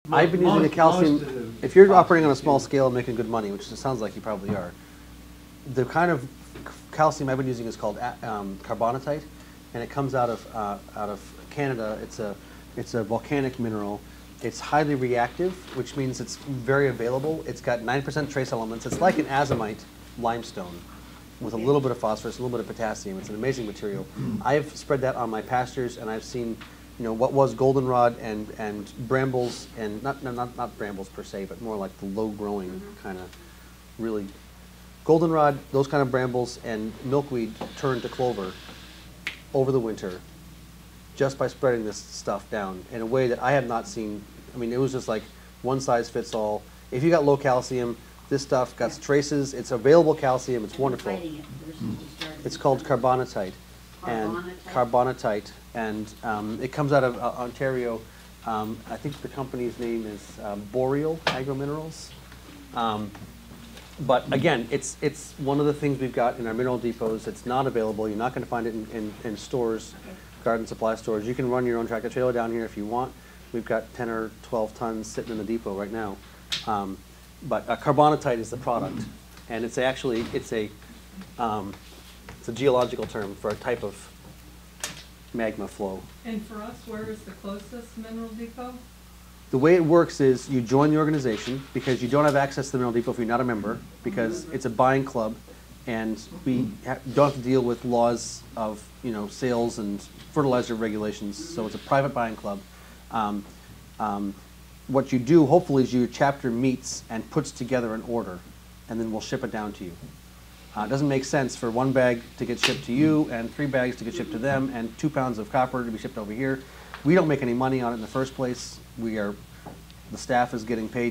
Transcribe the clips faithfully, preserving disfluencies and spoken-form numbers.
I've been using a calcium, if you're operating on a small scale and making good money, which it sounds like you probably are, the kind of calcium I've been using is called um, carbonatite, and it comes out of uh, out of Canada. It's a it's a volcanic mineral. It's highly reactive, which means it's very available. It's got nine percent trace elements. It's like an azomite limestone with a little bit of phosphorus, a little bit of potassium. It's an amazing material. I've spread that on my pastures, and I've seen, you know, what was goldenrod and and brambles, and not no, not not brambles per se, but more like the low-growing mm-hmm. kind of really goldenrod, those kind of brambles, and milkweed turn to clover over the winter just by spreading this stuff down in a way that I have not seen. I mean, it was just like one size fits all. If you got low calcium, this stuff got yeah. traces. It's available calcium. It's wonderful. It it's called carbonatite. And carbonatite, and um, it comes out of uh, Ontario. Um, I think the company's name is um, Boreal Agro-Minerals. Um, but again, it's it's one of the things we've got in our mineral depots. It's not available. You're not going to find it in, in, in stores, okay. garden supply stores. You can run your own tractor trailer down here if you want. We've got ten or twelve tons sitting in the depot right now. Um, but uh, carbonatite is the product, and it's actually it's a um, it's a geological term for a type of magma flow. And for us, where is the closest mineral depot? The way it works is you join the organization because you don't have access to the mineral depot if you're not a member, because it's a buying club, and we ha don't have to deal with laws of you know sales and fertilizer regulations. So it's a private buying club. Um, um, what you do, hopefully, is your chapter meets and puts together an order, and then we'll ship it down to you. Uh, it doesn't make sense for one bag to get shipped to you and three bags to get shipped to them and two pounds of copper to be shipped over here. We don't make any money on it in the first place. We are, the staff is getting paid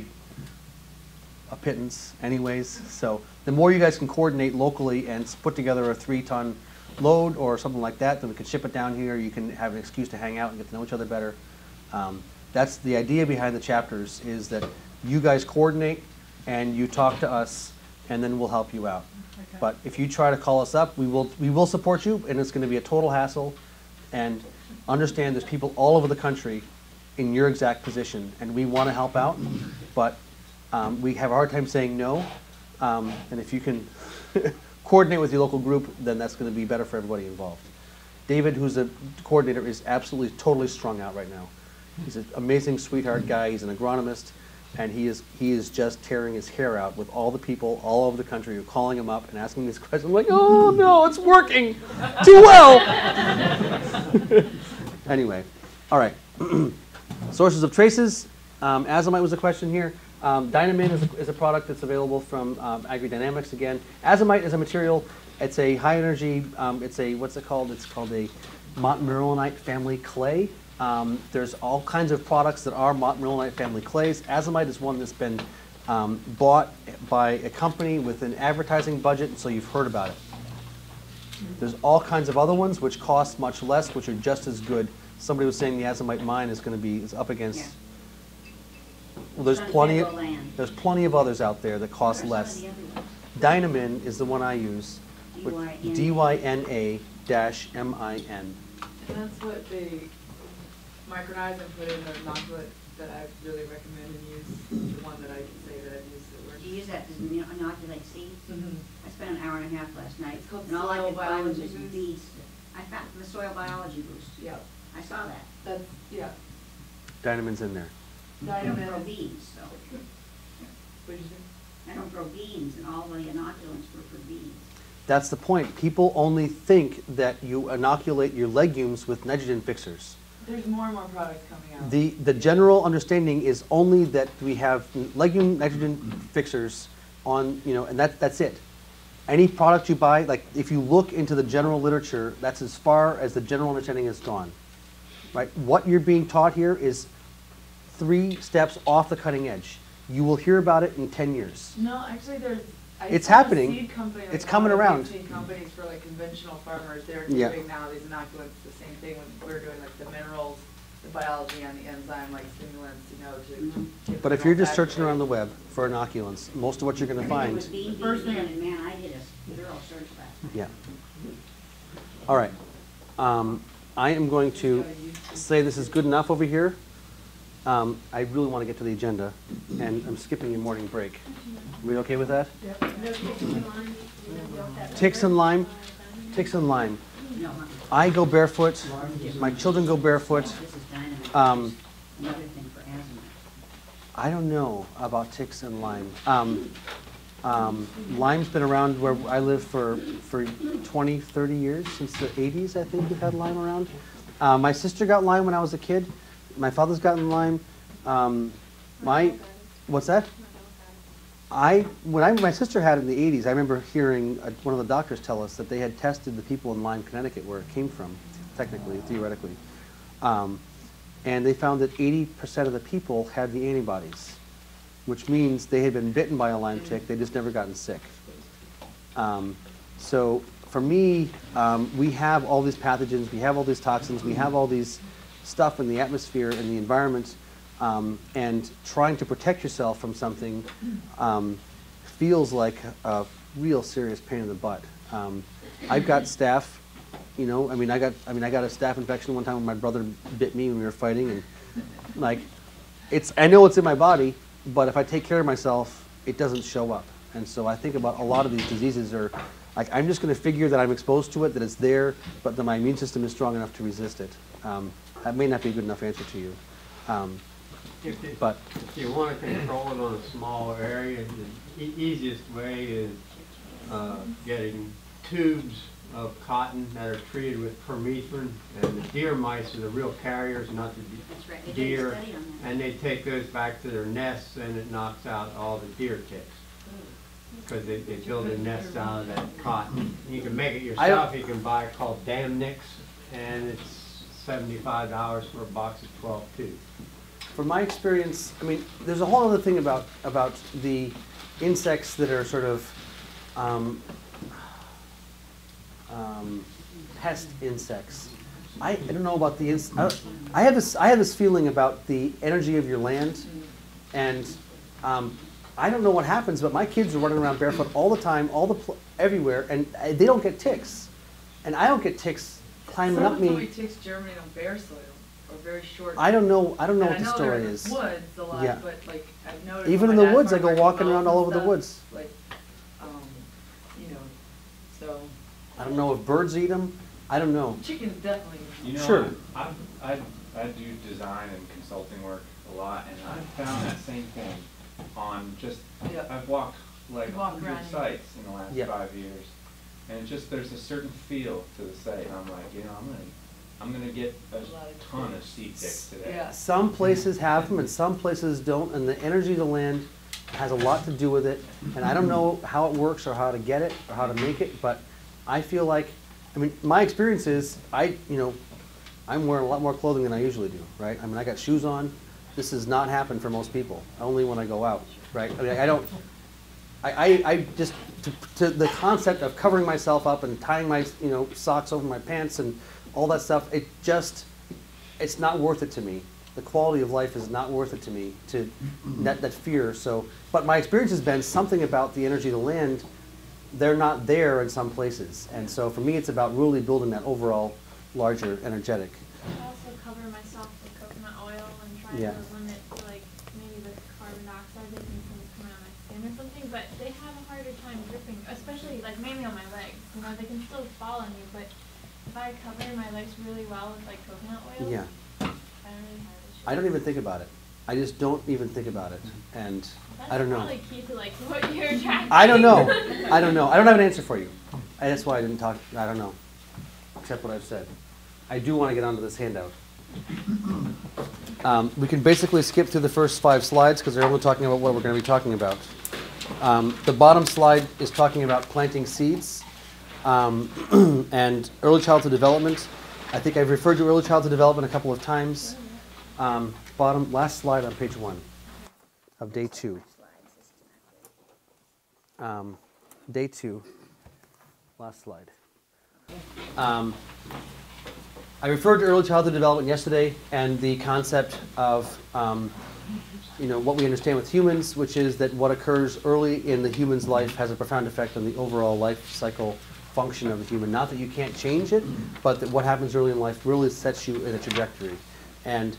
a pittance anyways. So the more you guys can coordinate locally and put together a three-ton load or something like that, then we can ship it down here. You can have an excuse to hang out and get to know each other better. Um, that's the idea behind the chapters, is that you guys coordinate and you talk to us, and then we'll help you out. Okay. But if you try to call us up, we will we will support you, and it's going to be a total hassle. And understand there's people all over the country in your exact position, and we want to help out, but um, we have a hard time saying no. Um, and if you can coordinate with your local group, then that's going to be better for everybody involved. David, who's the coordinator, is absolutely totally strung out right now. He's an amazing sweetheart guy. He's an agronomist. And he is he is just tearing his hair out with all the people all over the country who are calling him up and asking these questions. I'm like, oh no, it's working too well. Anyway, all right. Sources of traces. Um, azomite was a question here. Um, Dynamin is a, is a product that's available from um, AgriDynamics again. Azomite is a material. It's a high energy. Um, it's a what's it called? It's called a montmorillonite family clay. Um, there's all kinds of products that are montmorillonite family clays. Azomite is one that's been um, bought by a company with an advertising budget, so you've heard about it. There's all kinds of other ones which cost much less, which are just as good. Somebody was saying the azomite mine is going to be is up against. Yeah. Well, there's plenty. Of, there's plenty of others out there that cost less. Dynamin is the one I use. D Y N A dash M I N. And that's what they micronize and put in the inoculant that I really recommend and use. The one that I can say that I've used that works. Do you use that to inoculate seeds? Mm-hmm. I spent an hour and a half last night. It's called and all I soil could find was biology boost. bees. I found the soil biology boost. Yeah. I saw that. That's, yeah. Dynamin's in there. I don't grow beans, so. What did you say? I don't grow beans, and all the inoculants were for beans. That's the point. People only think that you inoculate your legumes with nitrogen fixers. There's more and more products coming out. The, the general understanding is only that we have legume nitrogen fixers on, you know, and that, that's it. Any product you buy, like if you look into the general literature, that's as far as the general understanding has gone. Right? What you're being taught here is three steps off the cutting edge. You will hear about it in ten years. No, actually there's... I it's happening. Seed company, like it's coming around. Seed companies for like conventional farmers, they're yeah. doing now these inoculants, the same thing when we're doing like the minerals, the biology and the enzyme like stimulants, you know, to mm-hmm. But if you're just searching around the web for inoculants, most of what you're going to find. The first thing, man, I did a thorough search last night. Yeah. All right. Um, I am going to say this is good enough over here. um, I really want to get to the agenda, and I'm skipping your morning break. Are we okay with that? Ticks and Lyme. Ticks and Lyme. No, I go barefoot. My children go barefoot. this is dynamite. Um, Another thing for asthma. I don't know about ticks and Lyme. Um, um, Lyme's been around where I live for, for twenty, thirty years, since the eighties, I think we've had Lyme around. Uh, my sister got Lyme when I was a kid. My father's gotten Lyme. Um, my, what's that? I, when I, my sister had it in the eighties, I remember hearing uh, one of the doctors tell us that they had tested the people in Lyme, Connecticut, where it came from, technically, theoretically. Um, and they found that eighty percent of the people had the antibodies, which means they had been bitten by a Lyme tick, they just never gotten sick. Um, so for me, um, we have all these pathogens, we have all these toxins, we have all these stuff in the atmosphere and the environment, um, and trying to protect yourself from something um, feels like a real serious pain in the butt. Um, I've got staph. You know, I mean, I got, I mean, I got a staph infection one time when my brother bit me when we were fighting, and like, it's, I know it's in my body, but if I take care of myself, it doesn't show up. And so I think about a lot of these diseases are, like, I'm just going to figure that I'm exposed to it, that it's there, but that my immune system is strong enough to resist it. Um, that may not be a good enough answer to you. Um, If, it, but if you want to control it on a small area, the e easiest way is uh, getting tubes of cotton that are treated with permethrin, and the deer mice are the real carriers, not the That's right. They did a deer, study on that. and they take those back to their nests, and it knocks out all the deer ticks. Because they, they build their nests out of that cotton. You can make it yourself. You can buy it called Dam Nix, and it's seventy-five dollars for a box of twelve tubes. from my experience, I mean, there's a whole other thing about, about the insects that are sort of um, um, pest insects. I, I don't know about the ins I, I have this I have this feeling about the energy of your land, and um, I don't know what happens, but my kids are running around barefoot all the time, all the pl everywhere, and uh, they don't get ticks, and I don't get ticks climbing up Some me. ticks germinate on bare soil or very short. I don't know. I don't know And what the I know story they're in is. the woods a lot, Yeah. but like I've noticed. Even when in my the dad's woods, I go farming walking wells around all and over the stuff, woods. Like, um, you know, so I don't know if birds eat them. I don't know. chickens definitely. You know, Sure. I, I, I, I do design and consulting work a lot, and I've found that same thing on just, Yeah. I've walked like You a walk hundred around. sites in the last Yeah. five years. And it's just, there's a certain feel to the site, and I'm like, you know, I'm gonna, I'm gonna get a lot of ton of seed ticks today. Yeah. Some places have them and some places don't, and the energy of the land has a lot to do with it. And I don't know how it works or how to get it or how to make it, but I feel like, I mean, my experience is, I, you know, I'm wearing a lot more clothing than I usually do, right? I mean, I got shoes on. This does not happen for most people, only when I go out, right? I mean, I don't, I, I, I just, to, to the concept of covering myself up and tying my, you know, socks over my pants and all that stuff, it just, it's not worth it to me. The quality of life is not worth it to me, to that, that fear. So, but my experience has been something about the energy of the land, they're not there in some places. And so for me, it's about really building that overall larger energetic. I also cover myself with coconut oil and try Yeah. to limit like maybe the carbon dioxide that can come out of my skin or something, but they have a harder time dripping, especially like mainly on my legs. You know, they can still fall on you, but if I cover my legs really well with like coconut oil, Yeah. I don't really have issues. I don't even think about it. I just don't even think about it. And That's I don't know. probably key to like what you're attracting. I don't know. I don't know. I don't have an answer for you. I, that's why I didn't talk. I don't know. Except what I've said. I do want to get onto this handout. Um, we can basically skip through the first five slides because they're only talking about what we're going to be talking about. Um, the bottom slide is talking about planting seeds um, and early childhood development. I think I've referred to early childhood development a couple of times. Um, bottom, last slide on page one of day two. Um, day two, last slide. Um, I referred to early childhood development yesterday and the concept of, um, you know, what we understand with humans, which is that what occurs early in the human's life has a profound effect on the overall life cycle function of the human. Not that you can't change it, but that what happens early in life really sets you in a trajectory. And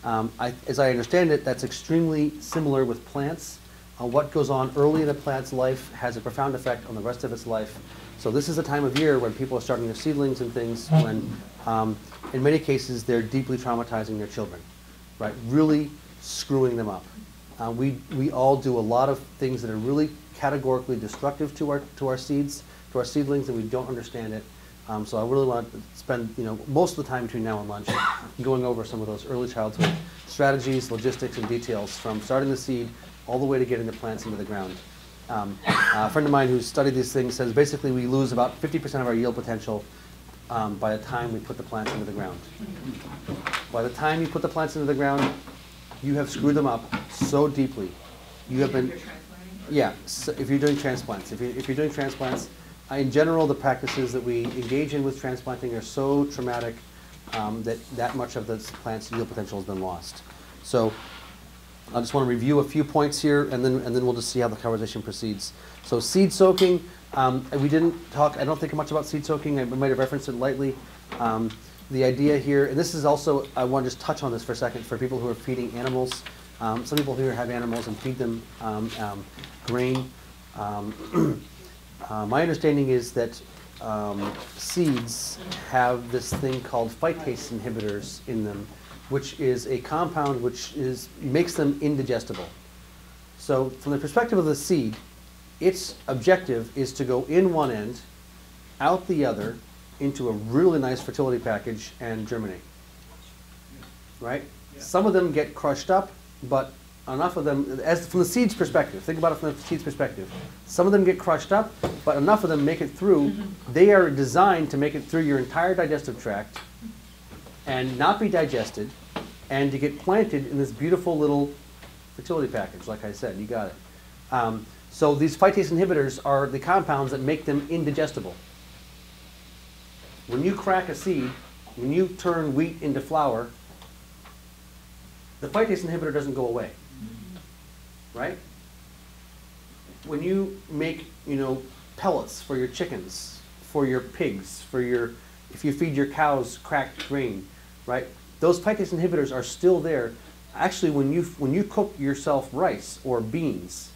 Um, I, as I understand it, that's extremely similar with plants. Uh, what goes on early in a plant's life has a profound effect on the rest of its life. So this is a time of year when people are starting their seedlings and things when, um, in many cases, they're deeply traumatizing their children, right? Really screwing them up. Uh, we, we all do a lot of things that are really categorically destructive to our, to our seeds, to our seedlings, and we don't understand it. Um, so I really want to spend, you know, most of the time between now and lunch going over some of those early childhood strategies, logistics, and details from starting the seed all the way to getting the plants into the ground. Um, a friend of mine who's studied these things says basically we lose about fifty percent of our yield potential um, by the time we put the plants into the ground. By the time you put the plants into the ground, you have screwed them up so deeply. You have been, If you're transplanting? yeah, so if you're doing transplants. If, you, if you're doing transplants, uh, in general, the practices that we engage in with transplanting are so traumatic um, that that much of the plant's yield potential has been lost. So I just want to review a few points here, and then and then we'll just see how the conversation proceeds. So seed soaking, um, we didn't talk, I don't think much about seed soaking. I might have referenced it lightly. Um, the idea here, and this is also, I want to just touch on this for a second for people who are feeding animals. Um, some people here have animals and feed them um, um, grain. Um, uh, my understanding is that um, seeds have this thing called phytase inhibitors in them, which is a compound which is makes them indigestible. So from the perspective of the seed, its objective is to go in one end, out the other, into a really nice fertility package and germinate. Right? Yeah. Some of them get crushed up, but enough of them, as from the seed's perspective, think about it from the seed's perspective. Some of them get crushed up, but enough of them make it through. They are designed to make it through your entire digestive tract and not be digested, and to get planted in this beautiful little fertility package, like I said, you got it. Um, so these phytase inhibitors are the compounds that make them indigestible. When you crack a seed, when you turn wheat into flour, the phytase inhibitor doesn't go away, right? When you make, you know, pellets for your chickens, for your pigs, for your, if you feed your cows cracked grain, right? Those phytase inhibitors are still there. Actually, when you when you cook yourself rice or beans,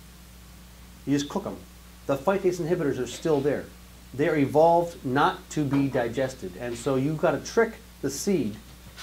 you just cook them. The phytase inhibitors are still there. They're evolved not to be digested, and so you've got to trick the seed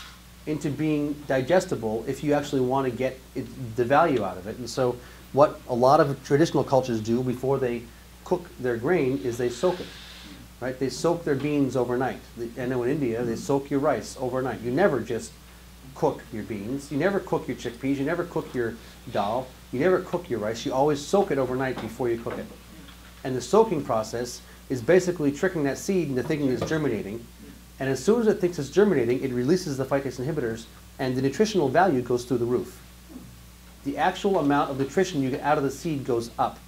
into being digestible if you actually want to get it, the value out of it. And so what a lot of traditional cultures do before they cook their grain is they soak it. Right? They soak their beans overnight. I know in India, they soak your rice overnight. You never just cook your beans. You never cook your chickpeas. You never cook your dal. You never cook your rice. You always soak it overnight before you cook it. And the soaking process is basically tricking that seed into thinking it's germinating. And as soon as it thinks it's germinating, it releases the phytase inhibitors, and the nutritional value goes through the roof. The actual amount of nutrition you get out of the seed goes up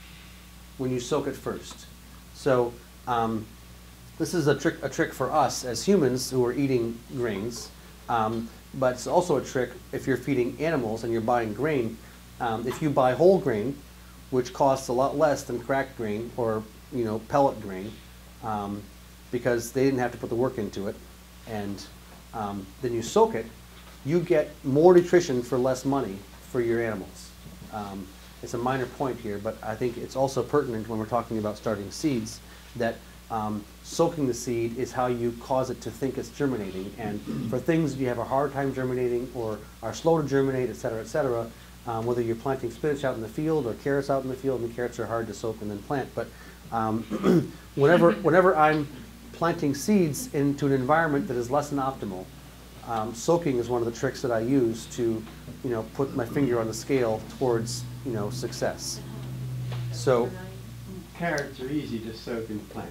when you soak it first. So Um, this is a trick, a trick for us as humans who are eating grains, um, but it's also a trick if you're feeding animals and you're buying grain. Um, if you buy whole grain, which costs a lot less than cracked grain or you know pellet grain, um, because they didn't have to put the work into it, and um, then you soak it, you get more nutrition for less money for your animals. Um, it's a minor point here, but I think it's also pertinent when we're talking about starting seeds, that um, soaking the seed is how you cause it to think it's germinating. And for things that you have a hard time germinating or are slow to germinate, et cetera, et cetera, um, whether you're planting spinach out in the field or carrots out in the field, and carrots are hard to soak and then plant. But um, whenever, whenever I'm planting seeds into an environment that is less than optimal, um, soaking is one of the tricks that I use to, you know, put my finger on the scale towards, you know, success. So. Carrots are easy to soak and plant.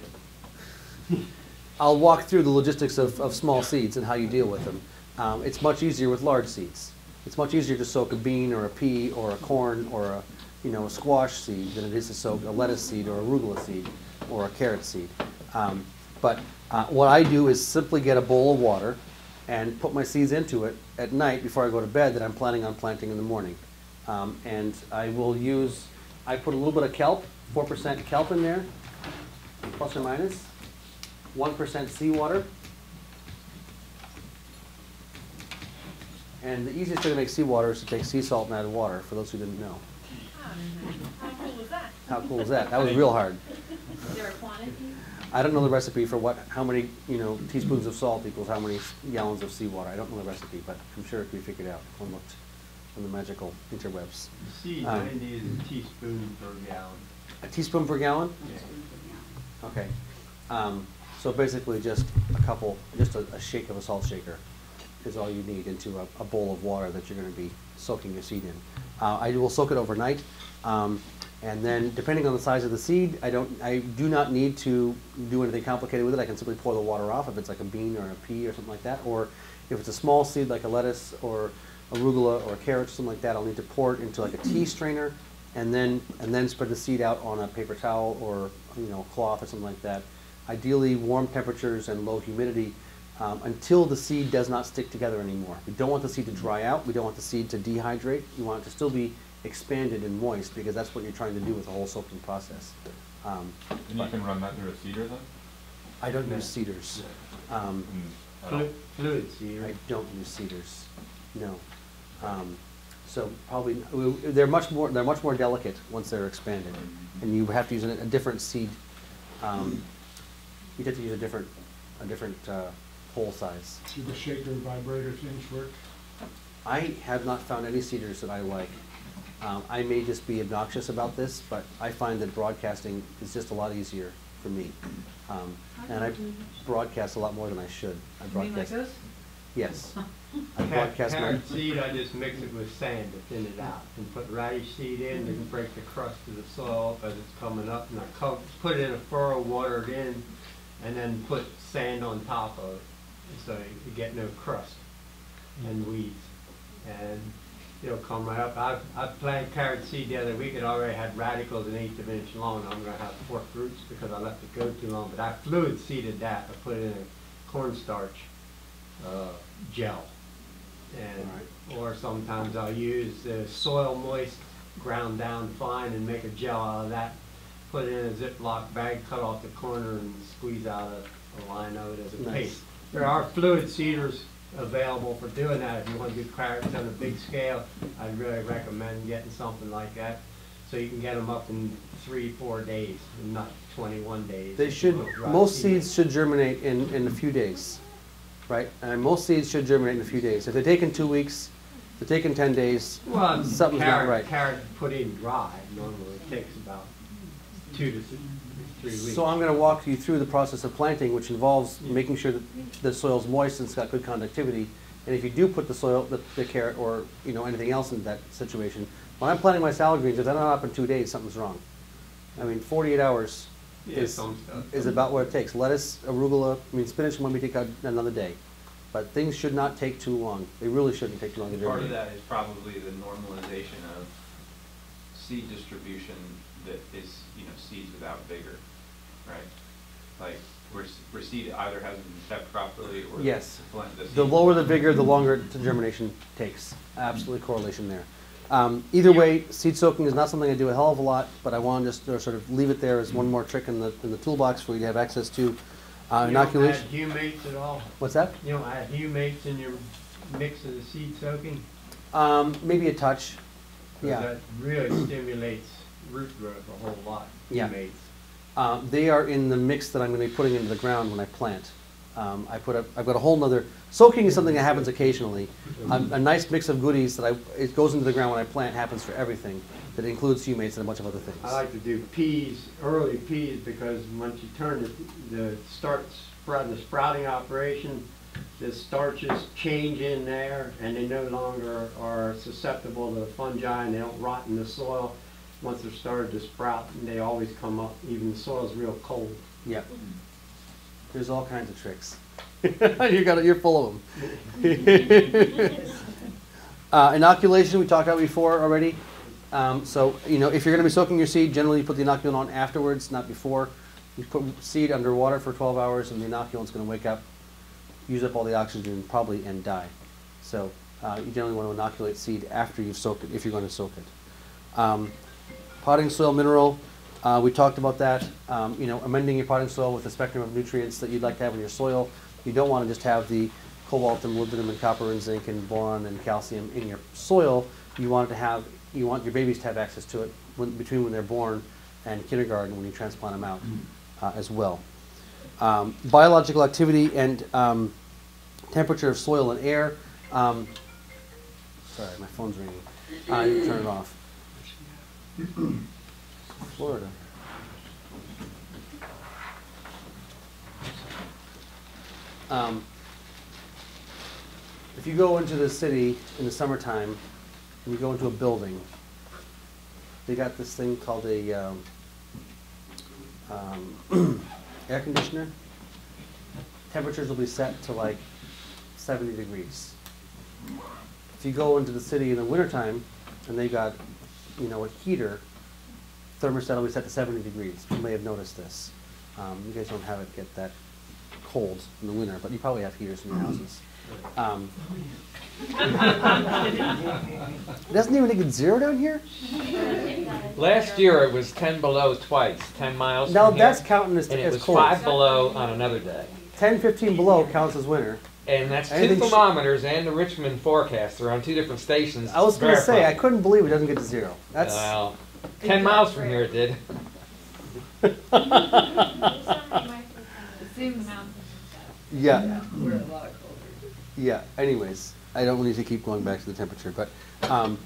I'll walk through the logistics of, of small seeds and how you deal with them. Um, it's much easier with large seeds. It's much easier to soak a bean or a pea or a corn or a, you know, a squash seed than it is to soak a lettuce seed or a arugula seed or a carrot seed. Um, but uh, what I do is simply get a bowl of water and put my seeds into it at night before I go to bed that I'm planning on planting in the morning. Um, and I will use, I put a little bit of kelp, four percent kelp in there, plus or minus, one percent seawater, And the easiest way to make seawater is to take sea salt and add water, for those who didn't know. How cool was that? How cool is that? That was real hard. Is there a quantity? I don't know the recipe for what, how many, you know, teaspoons of salt equals how many gallons of seawater. I don't know the recipe, but I'm sure it can be figured out when looked on the magical interwebs. Seed Um, ninety is a teaspoon per gallon. A teaspoon per gallon? Yeah. Okay. Um, so basically just a couple, just a, a shake of a salt shaker is all you need into a, a bowl of water that you're going to be soaking your seed in. Uh, I will soak it overnight. Um, And then, depending on the size of the seed, I don't, I do not need to do anything complicated with it. I can simply pour the water off if it's like a bean or a pea or something like that. Or if it's a small seed like a lettuce or arugula or a carrot or something like that, I'll need to pour it into like a tea strainer, and then and then spread the seed out on a paper towel or you know cloth or something like that. Ideally, warm temperatures and low humidity um, until the seed does not stick together anymore. We don't want the seed to dry out. We don't want the seed to dehydrate. We want it to still be expanded and moist, because that's what you're trying to do with the whole soaking process. Um, And you can run that through a seeder then? I don't use cedars. Um, Mm, I Flu- don't- Fluid seeder. I don't use cedars. No. Um, so probably we- they're much more they're much more delicate once they're expanded, and you have to use a, a different seed. Um, you have to use a different a different uh, hole size. Do the shaker and vibrator things work? I have not found any cedars that I like. Um, I may just be obnoxious about this, but I find that broadcasting is just a lot easier for me. Um, and I broadcast a lot more than I should. I You mean like broadcast. this? Yes. I Car- broadcast my, Carrot seed, I just mix it with sand to thin it out, and put radish seed in, and break the crust of the soil as it's coming up, and I co- put it in a furrow, water it in, and then put sand on top of it, so you get no crust and weeds. And it'll come right up. I, I planted carrot seed the other week. It already had radicals an eighth of an inch long. I'm going to have forked roots because I left it go too long. But I fluid seeded that. I put it in a cornstarch uh, gel. And or sometimes I'll use the soil moist, ground down fine, and make a gel out of that. Put it in a Ziploc bag, cut off the corner, and squeeze out a, a line of it as a Nice. paste. There are fluid seeders available for doing that. If you want to do carrots on a big scale, I'd really recommend getting something like that, so you can get them up in three, four days, and not twenty-one days. they should, Dry most seed. seeds should germinate in, in a few days, right? And most seeds should germinate in a few days. If they're taking two weeks, if they're taking ten days, Well, something's not carrot, right. carrot put in dry normally takes about two to th- three weeks. So I'm going to walk you through the process of planting, which involves making sure that the soil's moist and it's got good conductivity. And if you do put the soil, the, the carrot, or you know anything else in that situation, when I'm planting my salad greens, if they're not up in two days, something's wrong. I mean, forty-eight hours Yeah, is, some stuff. is about what it takes. Lettuce, arugula, I mean spinach can maybe take out another day, but things should not take too long. They really shouldn't take too long to Part of germinate. that is probably the normalization of seed distribution that is, you know, seeds without vigor, right? Like, where, s- where seed either hasn't been kept properly or. Yes. the plant- the The seed- lower the vigor, the longer the germination takes. Absolutely correlation there. Um, either way, seed soaking is not something I do a hell of a lot, but I want to just uh, sort of leave it there as one more trick in the in the toolbox for you to have access to. Uh, You don't inoculation. add humates at all? What's that? You don't add humates in your mix of the seed soaking? Um, maybe a touch. 'Cause Yeah. that really stimulates root growth a whole lot, Yeah. humates. Um, they are in the mix that I'm going to be putting into the ground when I plant. Um, I put a, I've got a whole nother, soaking is something that happens occasionally. Um, a nice mix of goodies that I, it goes into the ground when I plant happens for everything. That includes humates and a bunch of other things. I like to do peas, early peas, because once you turn the, the start sprout, the sprouting operation, the starches change in there, and they no longer are susceptible to the fungi, and they don't rot in the soil. Once they're started to sprout, they always come up, even the soil's real cold. Yep. There's all kinds of tricks. you got it. You're full of them. uh, inoculation we talked about before already. Um, so you know if you're going to be soaking your seed, generally you put the inoculant on afterwards, not before. You put seed under water for twelve hours, and the inoculant's going to wake up, use up all the oxygen, probably, and die. So uh, you generally want to inoculate seed after you've soaked it, if you're going to soak it. Um, potting soil mineral. Uh, we talked about that, um, you know, amending your potting soil with the spectrum of nutrients that you'd like to have in your soil. You don't want to just have the cobalt and molybdenum and copper and zinc and boron and calcium in your soil, you want it to have, you want your babies to have access to it when, between when they're born and kindergarten when you transplant them out uh, as well. Um, biological activity and um, temperature of soil and air. Um, sorry, my phone's ringing. Uh, I didn't turn it off. Florida. Um, if you go into the city in the summertime and you go into a building, they got this thing called a um, um, air conditioner. Temperatures will be set to like seventy degrees. If you go into the city in the wintertime and they got, you know, a heater, thermostat will be set to seventy degrees. You may have noticed this. Um, you guys don't have it get that cold in the winter, but you probably have heaters in your houses. Um, it doesn't even get zero down here? Last year it was ten below twice, ten miles Now from here, that's counting as, and it as was cold. five below on another day. ten, fifteen below counts as winter. And that's two Anything sh- thermometers and the Richmond forecast. They're on two different stations. I was going to say, I verified. couldn't believe it doesn't get to zero. That's Well, ten miles from here it did. There's so many microclimates seems- in the mountains and stuff. yeah. We're a lot colder. Yeah, anyways, I don't need to keep going back to the temperature, but um,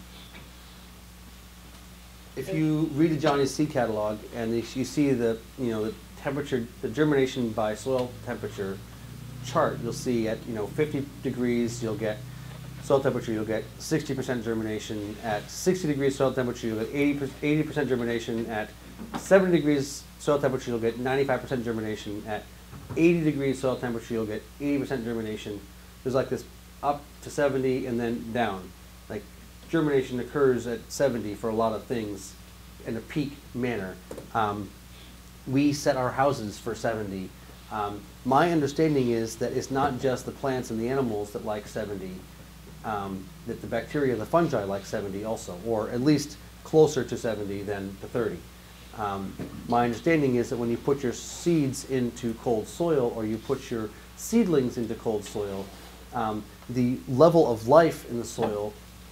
if you read the Johnny's Seed Catalog and you you see the, you know, the temperature, the germination by soil temperature chart, you'll see at, you know, fifty degrees, you'll get soil temperature, you'll get sixty percent germination. At sixty degrees soil temperature, you'll get eighty percent germination. At seventy degrees soil temperature, you'll get ninety-five percent germination. At eighty degrees soil temperature, you'll get eighty percent germination. There's like this up to seventy and then down. Like germination occurs at seventy for a lot of things in a peak manner. Um, we set our houses for seventy. Um, my understanding is that it's not just the plants and the animals that like seventy, um, that the bacteria and the fungi like seventy also, or at least closer to seventy than to thirty. Um, my understanding is that when you put your seeds into cold soil or you put your seedlings into cold soil, um, the level of life in the soil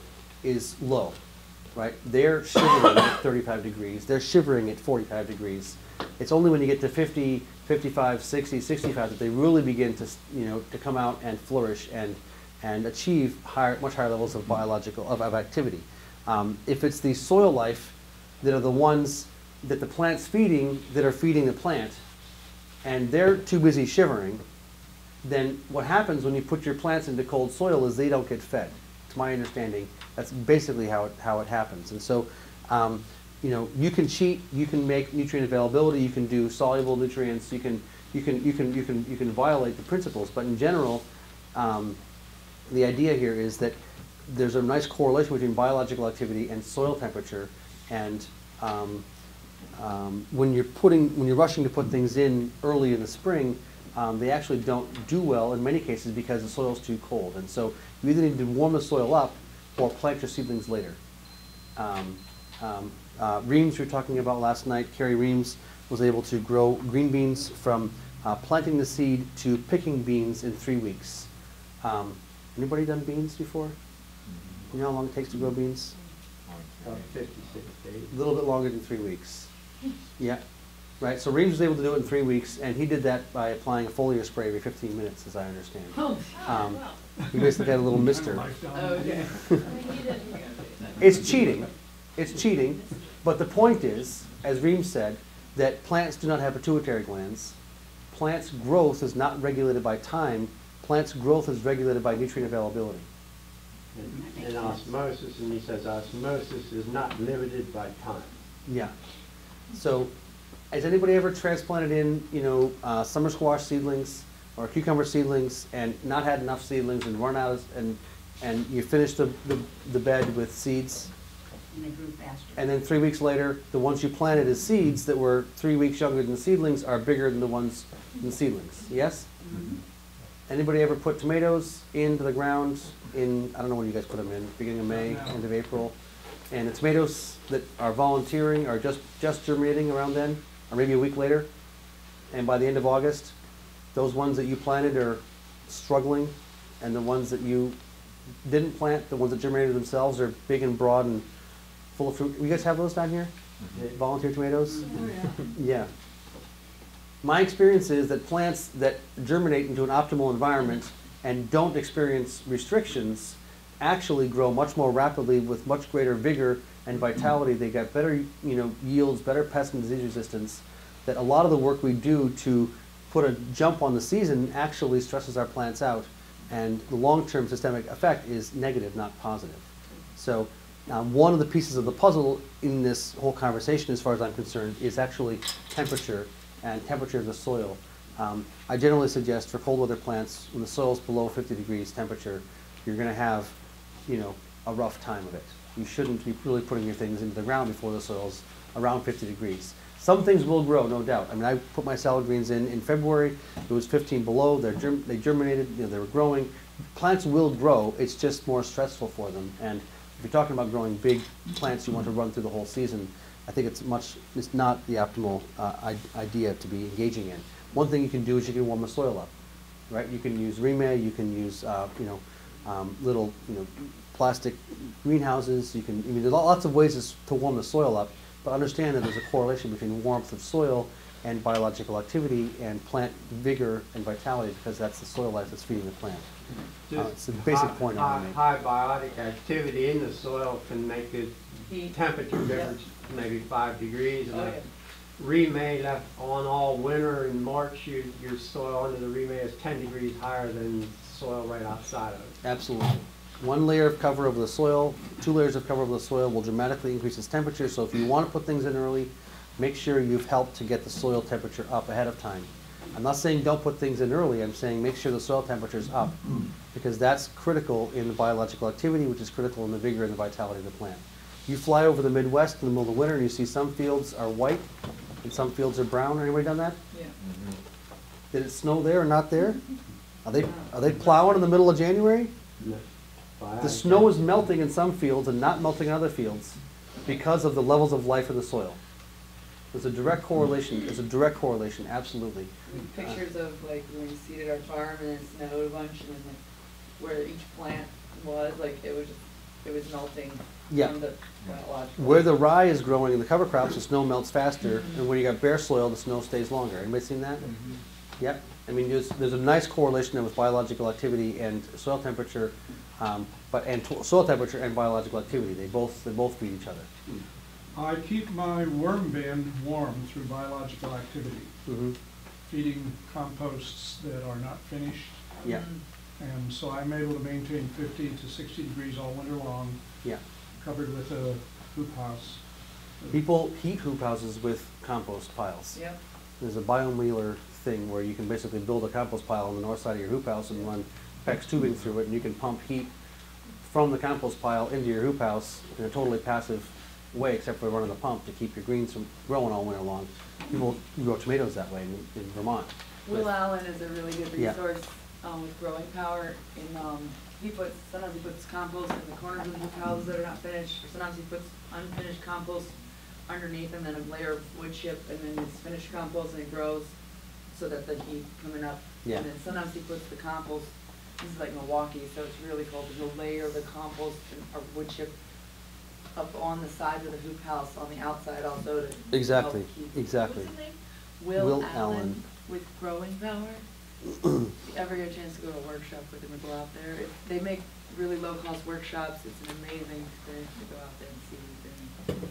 is low, right? They're shivering at thirty-five degrees. They're shivering at forty-five degrees. It's only when you get to fifty, fifty-five, sixty, sixty-five that they really begin to, you know, to come out and flourish and and achieve higher, much higher levels of biological of, of activity. Um, if it's the soil life that are the ones that the plant's feeding that are feeding the plant, and they're too busy shivering, then what happens when you put your plants into cold soil is they don't get fed. To my understanding, that's basically how it how it happens. And so, um, you know, you can cheat, you can make nutrient availability, you can do soluble nutrients, you can you can you can you can you can violate the principles. But in general, um, the idea here is that there's a nice correlation between biological activity and soil temperature, and um, um, when you're putting when you're rushing to put things in early in the spring, um, they actually don't do well in many cases because the soil's too cold. And so you either need to warm the soil up or plant your seedlings later. Um, um, uh, Reams, we were talking about last night, Carrie Reams was able to grow green beans from uh, planting the seed to picking beans in three weeks. Um, anybody done beans before? You know how long it takes to grow beans? About fifty-six days. A little bit longer than three weeks. Yeah, right. So Reams was able to do it in three weeks, and he did that by applying a foliar spray every fifteen minutes, as I understand. Oh, Um, he basically had a little mister. okay. It's cheating. It's cheating. But the point is, as Reams said, that plants do not have pituitary glands. Plants' growth is not regulated by time. Plants' growth is regulated by nutrient availability. And, and osmosis, and he says osmosis is not limited by time. Yeah. So, has anybody ever transplanted in, you know, uh, summer squash seedlings or cucumber seedlings and not had enough seedlings and run out of, and and you finish the, the, the bed with seeds? And they grew faster. And then three weeks later, the ones you planted as seeds that were three weeks younger than the seedlings are bigger than the ones in the seedlings. Yes? Mhm. Anybody ever put tomatoes into the ground in, I don't know when you guys put them in, beginning of May, end of April? And the tomatoes that are volunteering are just, just germinating around then, or maybe a week later. And by the end of August, those ones that you planted are struggling and the ones that you didn't plant, the ones that germinated themselves, are big and broad and full of fruit. You guys have those down here? Mhm. Volunteer tomatoes? Oh, yeah. Yeah. My experience is that plants that germinate into an optimal environment and don't experience restrictions actually grow much more rapidly with much greater vigor and vitality. They get better, you know, yields, better pest and disease resistance. That a lot of the work we do to put a jump on the season actually stresses our plants out, and the long-term systemic effect is negative, not positive. So um, one of the pieces of the puzzle in this whole conversation, as far as I'm concerned, is actually temperature and temperature of the soil. Um, I generally suggest for cold weather plants, when the soil's below fifty degrees temperature, you're going to have, you know, a rough time of it. You shouldn't be really putting your things into the ground before the soil's around fifty degrees. Some things will grow, no doubt. I mean, I put my salad greens in in February. It was fifteen below. They're germ they germinated. You know, they were growing. Plants will grow. It's just more stressful for them. And if you're talking about growing big plants you want to run through the whole season, I think it's much. It's not the optimal uh, I idea to be engaging in. One thing you can do is you can warm the soil up, right? You can use remed. You can use uh, you know um, little you know plastic greenhouses. You can. I mean, there's lots of ways to warm the soil up. But understand that there's a correlation between warmth of soil and biological activity and plant vigor and vitality, because that's the soil life that's feeding the plant. Uh, it's the basic high, point I high, want to make. high biotic activity in the soil can make the Heat. temperature difference maybe five degrees. And Oh, if yeah. remed left on all winter in March, you, your soil under the remed is ten degrees higher than soil right outside of it. Absolutely. One layer of cover over the soil, two layers of cover over the soil will dramatically increase its temperature. So if you want to put things in early, make sure you've helped to get the soil temperature up ahead of time. I'm not saying don't put things in early. I'm saying make sure the soil temperature is up, because that's critical in the biological activity, which is critical in the vigor and the vitality of the plant. You fly over the Midwest in the middle of winter and you see some fields are white and some fields are brown. Anybody done that? Yeah. Did it snow there or not there? Are they, are they plowing in the middle of January? The snow is melting in some fields and not melting in other fields because of the levels of life in the soil. There's a direct correlation. There's a direct correlation, absolutely. Pictures of like when we seeded our farm and it snowed a bunch, and then like where each plant was, like it was just, it was melting Yeah. from the biological. Where the rye is growing in the cover crops, the snow melts faster, and when you got bare soil, the snow stays longer. Anybody seen that? Yep. I mean, there's, there's a nice correlation there with biological activity and soil temperature, um, but and t soil temperature and biological activity. They both they both feed each other. I keep my worm bin warm through biological activity, Mm-hmm. feeding composts that are not finished. Yeah. And so I'm able to maintain fifty to sixty degrees all winter long, Yeah. covered with a hoop house. People heat hoop houses with compost piles. Yep. There's a biomealer thing where you can basically build a compost pile on the north side of your hoop house and run PEX tubing through it, and you can pump heat from the compost pile into your hoop house in a totally passive way, except for running the pump to keep your greens from growing all winter long. People grow tomatoes that way in, in Vermont. Will With- Allen is a really good Yeah. resource um, with growing power. In um, he puts sometimes he puts compost in the corners of the hoop houses that are not finished, or sometimes he puts unfinished compost underneath and then a layer of wood chip, and then it's finished compost and it grows so that the heat coming up. Yeah. And then sometimes he puts the compost. This is like Milwaukee, so it's really cold. There's a layer of the compost and, or wood chip up on the sides of the hoop house on the outside also to Exactly, help keep. exactly. What's his name? Will, Will Allen, Allen. with growing power. If you ever get a chance to go to a workshop with him or go out there, it, they make really low cost workshops. It's an amazing experience to go out there and see things.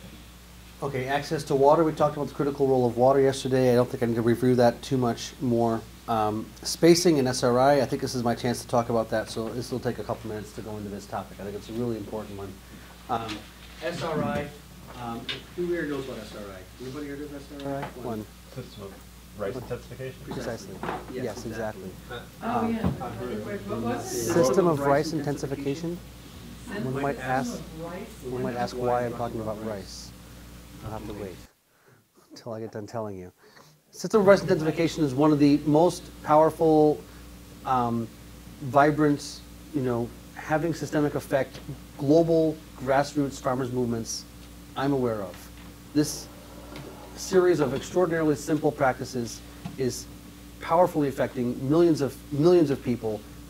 Okay, access to water. We talked about the critical role of water yesterday. I don't think I need to review that too much more. Um, spacing and S R I, I think this is my chance to talk about that, so this will take a couple minutes to go into this topic. I think it's a really important one. Um, S R I, um, who here knows what S R I? Anybody heard of S R I? One. System of rice intensification? Precisely. Yes, exactly. Oh, Um, yeah. Wait, what was it? System of rice intensification. One might ask, one might ask why I'm talking about rice. I'll have to wait until I get done telling you. System of rice intensification is one of the most powerful, um, vibrant, you know, having systemic effect, global grassroots farmers movements I'm aware of. This series of extraordinarily simple practices is powerfully affecting millions of millions of people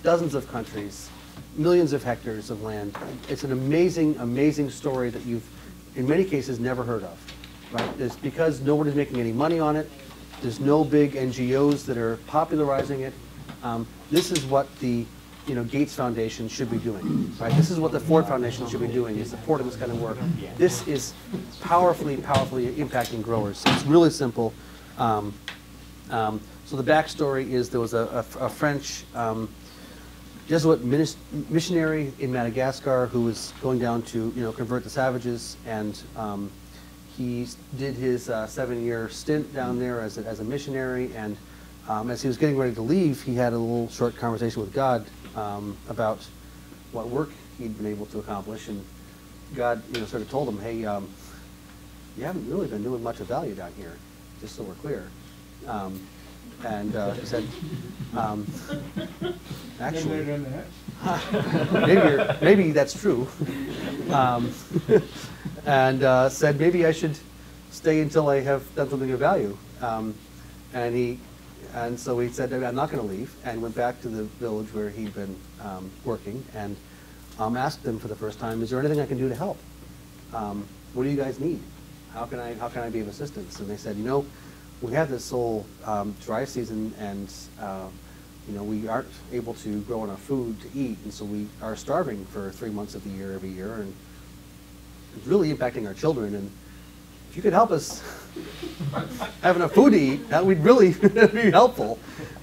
dozens of countries, millions of hectares of land. It's an amazing, amazing story that you've, in many cases, never heard of. Right? It's because nobody's making any money on it. There's no big N G Os that are popularizing it. Um, this is what the you know, Gates Foundation should be doing. Right? This is what the Ford Foundation should be doing, is supporting this kind of work. This is powerfully, powerfully impacting growers. It's really simple. Um, um, so the backstory is there was a, a, a French um, Jesuit minis- missionary in Madagascar who was going down to you know, convert the savages, and um, he did his uh, seven-year stint down there as a, as a missionary, and um, as he was getting ready to leave, he had a little short conversation with God um, about what work he'd been able to accomplish, and God, you know, sort of told him, "Hey, um, you haven't really been doing much of value down here, just so we're clear." Um, and uh, he said, um, "Actually, maybe, you're, maybe that's true." Um, and uh, said, "Maybe I should stay until I have done something of value." Um, and he, and so he said, "I'm not going to leave," and went back to the village where he'd been um, working, and um, asked them for the first time, "Is there anything I can do to help? Um, what do you guys need? How can I, how can I be of assistance?" And they said, "You know, we have this whole um, dry season, and uh, you know, we aren't able to grow enough food to eat, and so we are starving for three months of the year every year, and it's really impacting our children. And if you could help us have enough food to eat, that would really be helpful."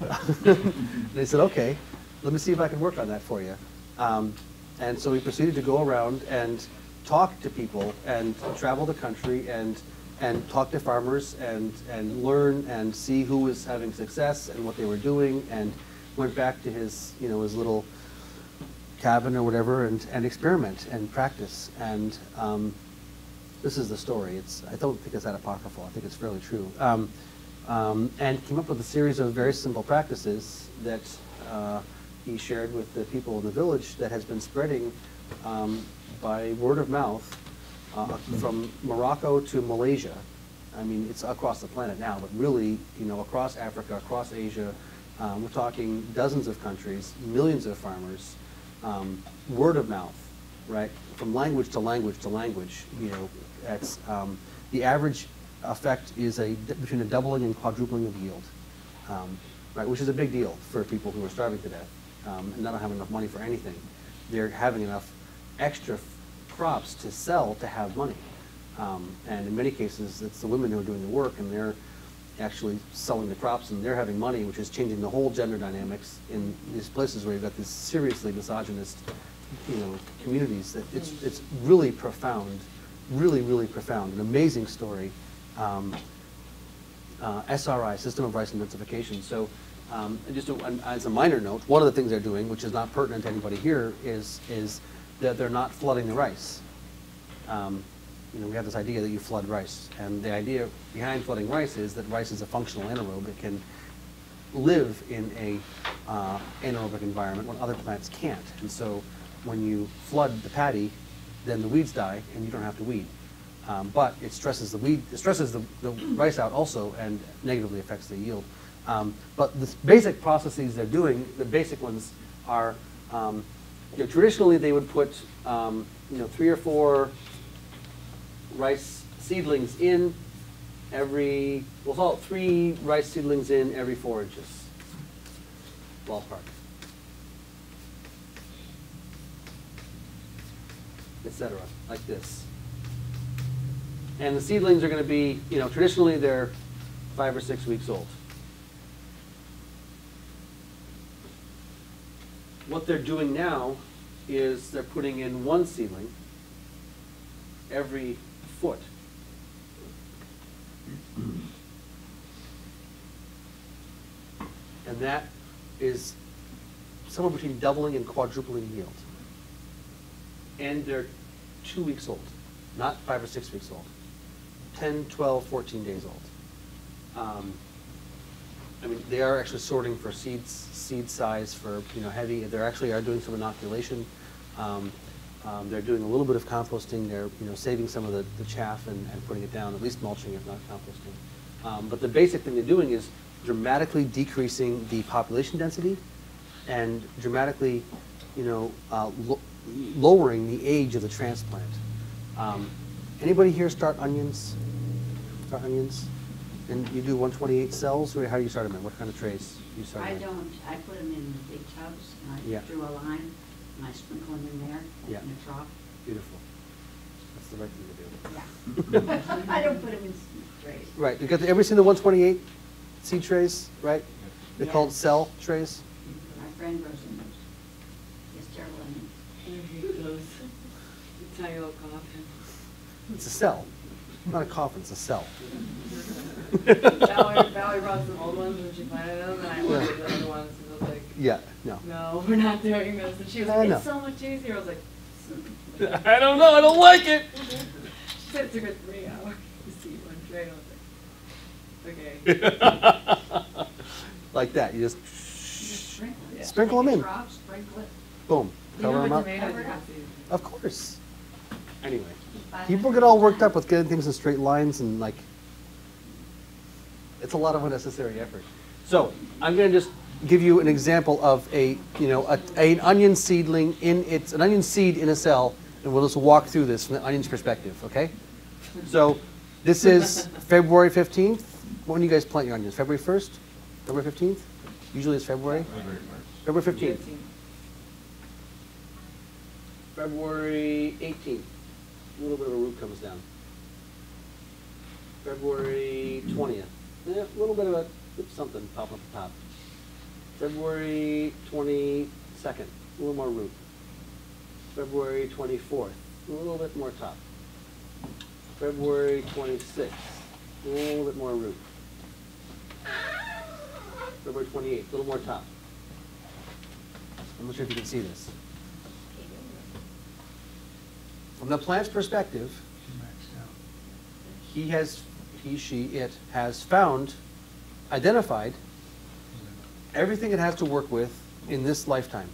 They said, "Okay, let me see if I can work on that for you." Um, and so we proceeded to go around and talk to people and travel the country and and talk to farmers and, and learn and see who was having success and what they were doing, and went back to his, you know, his little cabin or whatever, and, and experiment and practice. And um, this is the story. It's, I don't think it's that apocryphal. I think it's fairly true. Um, um, and came up with a series of very simple practices that uh, he shared with the people in the village that has been spreading um, by word of mouth uh, from Morocco to Malaysia. I mean, it's across the planet now, but really, you know, across Africa, across Asia. Um, we're talking dozens of countries, millions of farmers, um, word of mouth, right? From language to language to language, you know, that's, um, the average effect is a, between a doubling and quadrupling of yield, um, right? Which is a big deal for people who are starving to death um, and not having enough money for anything. They're having enough extra crops to sell to have money. Um, and in many cases, it's the women who are doing the work, and they're actually selling the crops, and they're having money, which is changing the whole gender dynamics in these places where you've got these seriously misogynist, you know, communities. That it's it's really profound, really really profound, an amazing story. Um, uh, S R I, System of Rice Intensification. So, um, and just a, an, as a minor note, one of the things they're doing, which is not pertinent to anybody here, is is that they're not flooding the rice. Um, You know, we have this idea that you flood rice, and the idea behind flooding rice is that rice is a functional anaerobe. It can live in a uh, anaerobic environment when other plants can't. And so when you flood the paddy, then the weeds die, and you don't have to weed. Um, but it stresses the weed, it stresses the, the rice out also, and negatively affects the yield. Um, but the basic processes they're doing, the basic ones are, um, you know, traditionally they would put, um, you know, three or four rice seedlings in every, we'll call it three rice seedlings in every four inches, ballpark, et cetera, like this. And the seedlings are going to be, you know, traditionally they're five or six weeks old. What they're doing now is they're putting in one seedling every foot. And that is somewhere between doubling and quadrupling yield. And they're two weeks old, not five or six weeks old. ten, twelve, fourteen days old. Um, I mean, they are actually sorting for seeds, seed size for, you know, heavy. They actually are doing some inoculation. Um, Um, they're doing a little bit of composting. They're, you know, saving some of the, the chaff and, and putting it down, at least mulching if not composting. Um, but the basic thing they're doing is dramatically decreasing the population density and dramatically, you know, uh, lo lowering the age of the transplant. Um, anybody here start onions? Start onions? And you do one twenty-eight cells, or how do you start them in? What kind of trays do you start I them in? don't, I put them in big tubs, and Yeah. I drew a line, and I sprinkle them in there, Yeah. in a trough. Beautiful. That's the right thing to do. Yeah. I don't put them in trays. Right, you got the, ever seen the one twenty-eight seed trays, right? They're Yeah. called cell trays. My friend grows in those. Yes, terrible onions. I hate those. The tiny little coffin. It's a cell, not a coffin, it's a cell. Valerie, Valerie brought some old ones when she planted them, and I ordered the other ones, and I was like, Yeah, no. no, we're not doing this. And she was I like, know. it's so much easier. I was like, I don't know, I don't like it. she said it took her three hours to see one tray. And I was like, okay. Like that, you just You just sprinkle it. Yeah. Sprinkle 'em Take a in. Trough, sprinkle it. boom, You cover know them what up. tomatoes are not seasoned. Of course. Anyway, Five people hundred get all worked times. up with getting things in straight lines and like, it's a lot of unnecessary effort. So I'm going to just give you an example of a, you know, a, an onion seedling in its, an onion seed in a cell, and we'll just walk through this from the onion's perspective, okay? So this is February fifteenth. When do you guys plant your onions? February first? February fifteenth? Usually it's February. February fifteenth. February eighteenth. A little bit of a root comes down. February twentieth. Yeah, a little bit of a, oops, something popping up the top. February twenty-second. A little more root. February twenty-fourth. A little bit more top. February twenty-sixth. A little bit more root. February twenty-eighth. A little more top. I'm not sure if you can see this. From the plant's perspective, he has, he, she, it has found, identified everything it has to work with in this lifetime.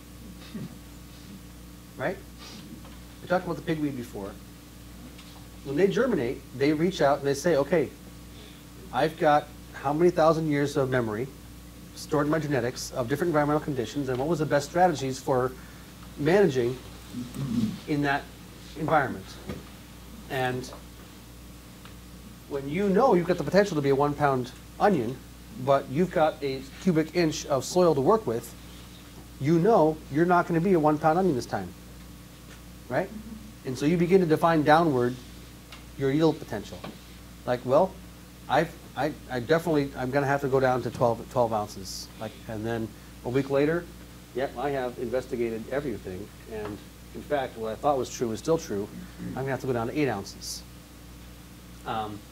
Right? We talked about the pigweed before. When they germinate, they reach out and they say, okay, I've got how many thousand years of memory stored in my genetics of different environmental conditions, and what was the best strategies for managing in that environment. And when you know you've got the potential to be a one pound onion, but you've got a cubic inch of soil to work with, you know you're not going to be a one pound onion this time, right? And so you begin to define downward your yield potential. Like, well, I've, I, I definitely, I'm going to have to go down to twelve, twelve ounces. Like, and then a week later, yep, I have investigated everything, and in fact, what I thought was true is still true. I'm going to have to go down to eight ounces. Um,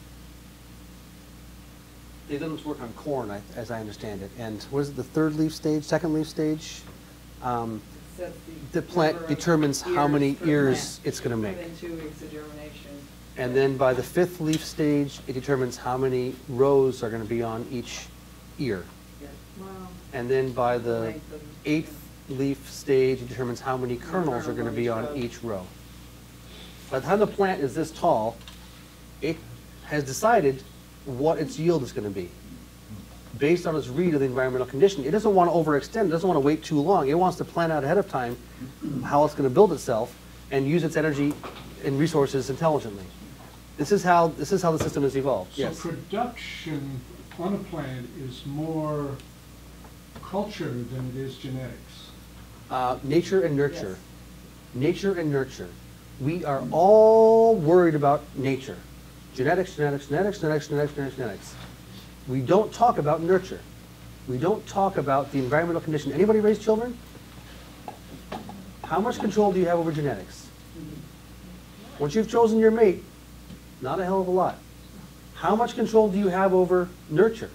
They've done this work on corn, I, as I understand it. And what is it, the third leaf stage, second leaf stage? Um, Sets the plant number of determines how ears many per ears plant it's going to make. Within two weeks of germination. And then by the fifth leaf stage, it determines how many rows are going to be on each ear. Yeah. Wow. And then by the Length of- eighth leaf stage, it determines how many kernels are going to be on each row. By the time the plant is this tall, it has decided what its yield is going to be based on its read of the environmental condition. It doesn't want to overextend. It doesn't want to wait too long. It wants to plan out ahead of time how it's going to build itself and use its energy and resources intelligently. This is how this is how the system has evolved. So Yes. production on a plant is more culture than it is genetics. Uh, nature and nurture. Yes. Nature and nurture. We are all worried about nature. Genetics, genetics, genetics, genetics, genetics, genetics, genetics. We don't talk about nurture. We don't talk about the environmental condition. Anybody raise children? How much control do you have over genetics? Once you've chosen your mate, not a hell of a lot. How much control do you have over nurture?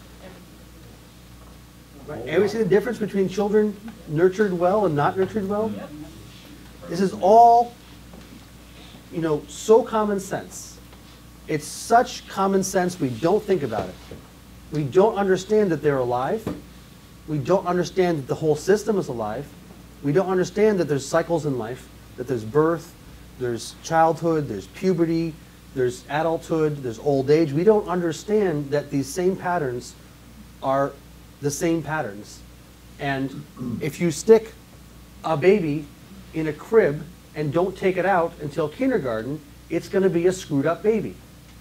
Right? Ever see the difference between children nurtured well and not nurtured well? This is all, you know, so common sense. It's such common sense we don't think about it. We don't understand that they're alive. We don't understand that the whole system is alive. We don't understand that there's cycles in life, that there's birth, there's childhood, there's puberty, there's adulthood, there's old age. We don't understand that these same patterns are the same patterns And if you stick a baby in a crib and don't take it out until kindergarten, it's going to be a screwed up baby.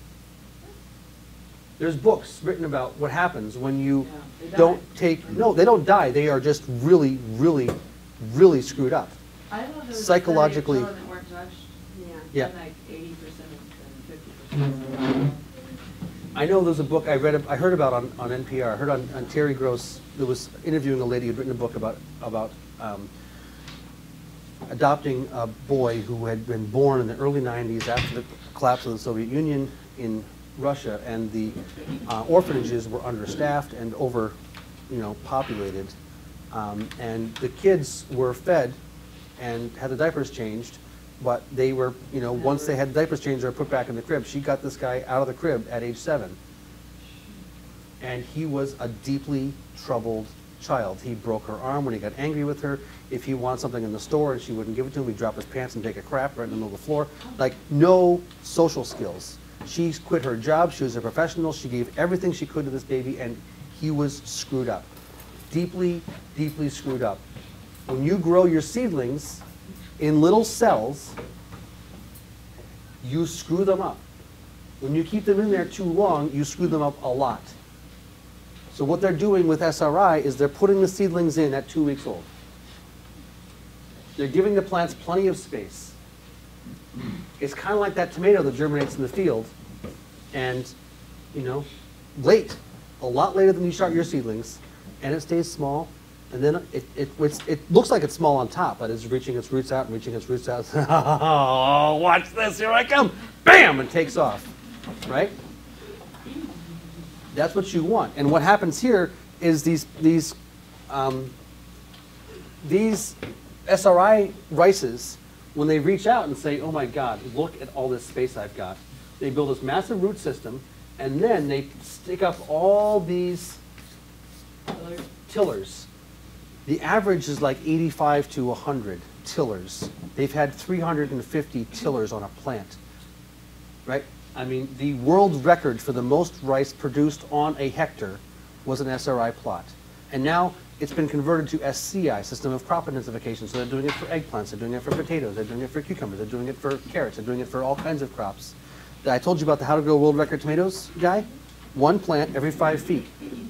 There's books written about what happens when you Yeah, they die. don't take, no, they don't die. They are just really, really, really screwed up. I thought there was Psychologically- children that weren't touched, Yeah. and like eighty percent and fifty percent. I know there's a book I read, I heard about on, on N P R. I heard on, on Terry Gross, that was interviewing a lady who'd written a book about, about um, adopting a boy who had been born in the early nineties after the collapse of the Soviet Union in Russia, and the uh, orphanages were understaffed and over, you know, populated. Um, and the kids were fed and had the diapers changed, but they were, you know, once they had the diapers changed, they were put back in the crib. She got this guy out of the crib at age seven. And he was a deeply troubled child. He broke her arm when he got angry with her. If he wanted something in the store and she wouldn't give it to him, he'd drop his pants and take a crap right in the middle of the floor. Like, no social skills. She quit her job. She was a professional. She gave everything she could to this baby, and he was screwed up. Deeply, deeply screwed up. When you grow your seedlings in little cells, you screw them up. When you keep them in there too long, you screw them up a lot. So what they're doing with S R I is they're putting the seedlings in at two weeks old. They're giving the plants plenty of space. It's kind of like that tomato that germinates in the field, and, you know, late, a lot later than you start your seedlings, and it stays small, and then it, it, it's, it looks like it's small on top, but it's reaching its roots out and reaching its roots out. Oh, watch this, here I come, bam, and takes off, right? That's what you want. And what happens here is these, these, um, these S R I rices, when they reach out and say, oh my God, look at all this space I've got, they build this massive root system, and then they stick up all these tillers. The average is like eighty-five to one hundred tillers. They've had three hundred fifty tillers on a plant, right? I mean, the world record for the most rice produced on a hectare was an S R I plot. And now it's been converted to S C I, System of Crop Intensification. So they're doing it for eggplants, they're doing it for potatoes, they're doing it for cucumbers, they're doing it for carrots, they're doing it for all kinds of crops. I told you about the How to Grow World Record Tomatoes guy. One plant every five feet.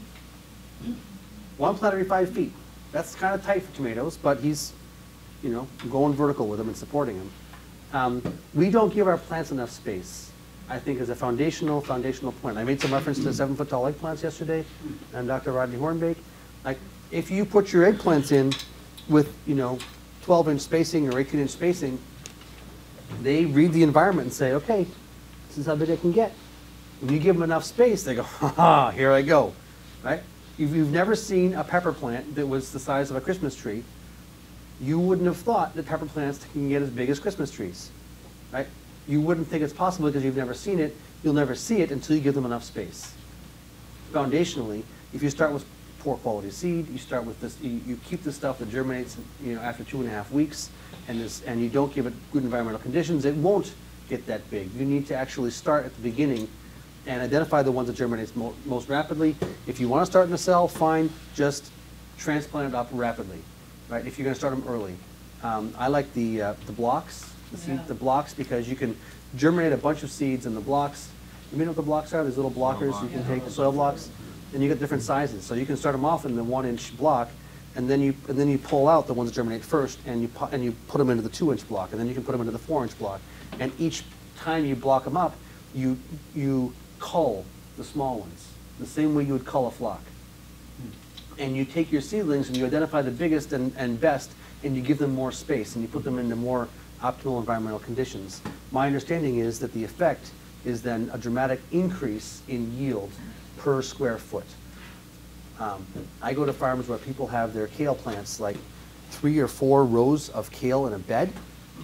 One plant every five feet. That's kind of tight for tomatoes, but he's, you know, going vertical with them and supporting them. Um, we don't give our plants enough space, I think, is a foundational, foundational point. I made some reference to seven-foot tall eggplants yesterday, and Doctor Rodney Hornbeck. Like, if you put your eggplants in with, you know, twelve inch spacing or eighteen inch spacing, they read the environment and say, okay, this is how big I can get. When you give them enough space, they go, ha ha, here I go, right? If you've never seen a pepper plant that was the size of a Christmas tree, you wouldn't have thought that pepper plants can get as big as Christmas trees, right? You wouldn't think it's possible because you've never seen it. You'll never see it until you give them enough space. Foundationally, if you start with poor quality seed, you start with this, you, you keep the stuff that germinates, you know, after two and a half weeks, and this, and you don't give it good environmental conditions, it won't get that big. You need to actually start at the beginning and identify the ones that germinate mo most rapidly. If you want to start in a cell, fine, just transplant it up rapidly, right? If you're going to start them early. Um, I like the, uh, the blocks, the, seed, Yeah. the blocks, because you can germinate a bunch of seeds in the blocks. You may know what the blocks are? These little blockers you can take, the soil blocks, and you get different sizes. So you can start them off in the one inch block, and then you and then you pull out the ones that germinate first, and you pu and you put them into the two inch block, and then you can put them into the four inch block. And each time you block them up, you you cull the small ones, the same way you would cull a flock. And you take your seedlings and you identify the biggest and, and best, and you give them more space, and you put them into more optimal environmental conditions. My understanding is that the effect is then a dramatic increase in yield per square foot. Um, I go to farms where people have their kale plants, like three or four rows of kale in a bed.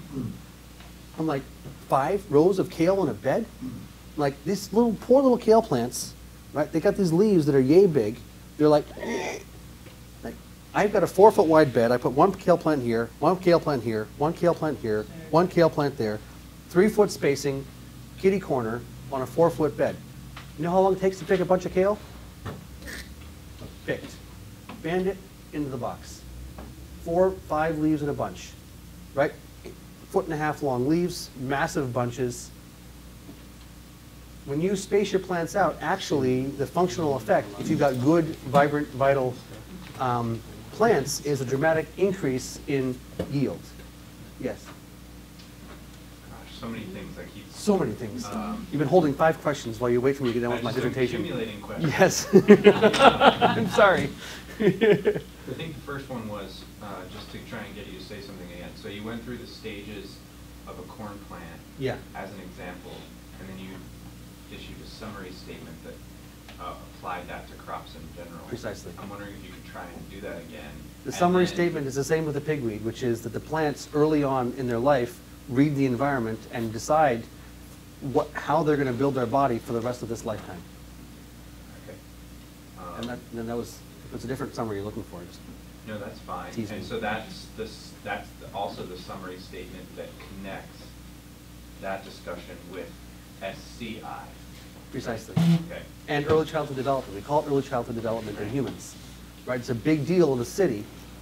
I'm like, five rows of kale in a bed? Like, these little, poor little kale plants, right? They got these leaves that are yay big. They're like, like, I've got a four foot wide bed. I put one kale plant here, one kale plant here, one kale plant here, one kale plant there, three foot spacing, kitty corner on a four foot bed. You know how long it takes to pick a bunch of kale? Picked. Bandit, into the box. Four, five leaves in a bunch, right? Foot and a half long leaves, massive bunches. When you space your plants out, actually, the functional effect, if you've got good, vibrant, vital um, plants, is a dramatic increase in yield. Yes? Gosh, so many things I keep. So many things. Um, You've been holding five questions while you wait for me to get done with my just dissertation. accumulating questions. Yes. I'm sorry. I think the first one was, uh, just to try and get you to say something again. So you went through the stages of a corn plant Yeah. as an example, and then you issued a summary statement that uh, applied that to crops in general. Precisely. I'm wondering if you could try and do that again. The And summary then- statement is the same with the pigweed, which is that the plants early on in their life read the environment and decide what, how they're going to build their body for the rest of this lifetime. Okay. And Um, that, then that was, if it's a different summary you're looking for, just No, that's fine. Tease And me. so that's this, that's the- also the summary statement that connects that discussion with S C I. precisely. Okay. And early childhood development. We call it early childhood development in humans, right? It's a big deal in the city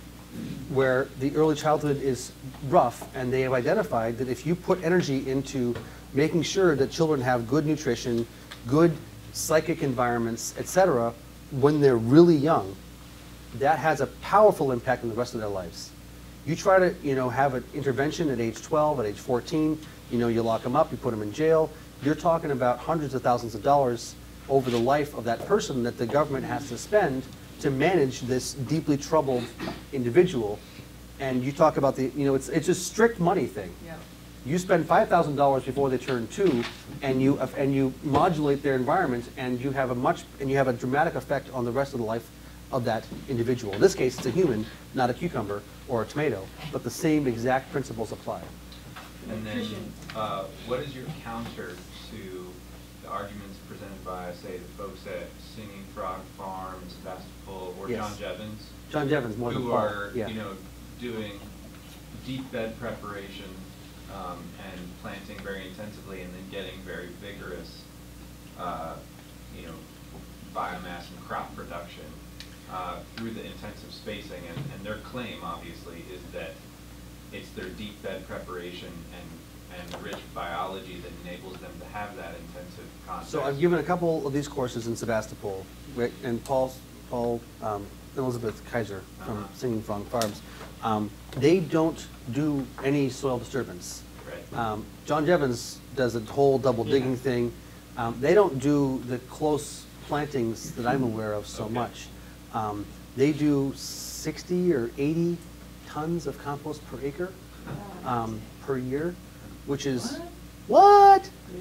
where the early childhood is rough, and they have identified that if you put energy into making sure that children have good nutrition, good psychic environments, et cetera, when they're really young, that has a powerful impact on the rest of their lives. You try to, you know, have an intervention at age twelve, at age fourteen, you know, you lock them up, you put them in jail. You're talking about hundreds of thousands of dollars over the life of that person that the government has to spend to manage this deeply troubled individual. And you talk about the, you know, it's, it's a strict money thing. Yeah. You spend five thousand dollars before they turn two, and you, and you modulate their environment, and you have a much, and you have a dramatic effect on the rest of the life of that individual. In this case, it's a human, not a cucumber or a tomato, but the same exact principles apply. And then, uh, what is your counter to the arguments presented by, say, the folks at Singing Frog Farm, Sebastopol, or Yes. John Jevons? John Jevons, more than Who Paul, are, yeah. you know, doing deep bed preparation um, and planting very intensively, and then getting very vigorous, uh, you know, biomass and crop production uh, through the intensive spacing. And, and their claim, obviously, is that it's their deep bed preparation and, and rich biology that enables them to have that intensive context. So I've given a couple of these courses in Sebastopol, right, and Paul, Paul, um, Elizabeth Kaiser from Uh-huh. Singing Frog Farms. Um, they don't do any soil disturbance. Right. Um, John Jevons does a whole double digging Yeah. thing. Um, they don't do the close plantings that I'm aware of so Okay. much. Um, they do sixty or eighty tons of compost per acre um, per year, which is what? Yeah,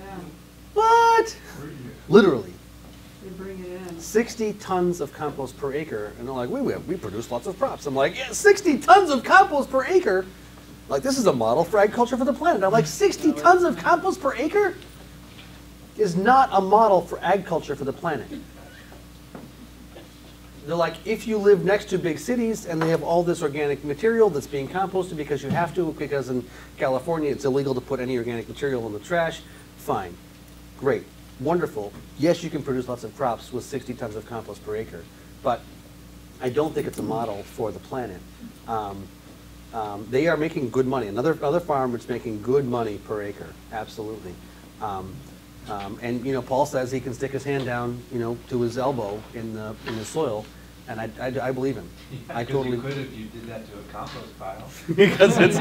What? Literally. they bring it in. sixty tons of compost per acre, and they're like, we, we, we produce lots of crops. I'm like, yeah, sixty tons of compost per acre? Like, this is a model for agriculture for the planet. I'm like, sixty tons of compost per acre is not a model for agriculture for the planet. They're like, if you live next to big cities and they have all this organic material that's being composted because you have to, because in California it's illegal to put any organic material in the trash, fine, great, wonderful. Yes, you can produce lots of crops with sixty tons of compost per acre, but I don't think it's a model for the planet. Um, um, they are making good money. Another other farmer is making good money per acre, absolutely. Um, um, and you know, Paul says he can stick his hand down, you know, to his elbow in the in the soil, and I, I, I believe him. Yeah, I 'cause totally. you could if you did that to a compost pile. Because it's.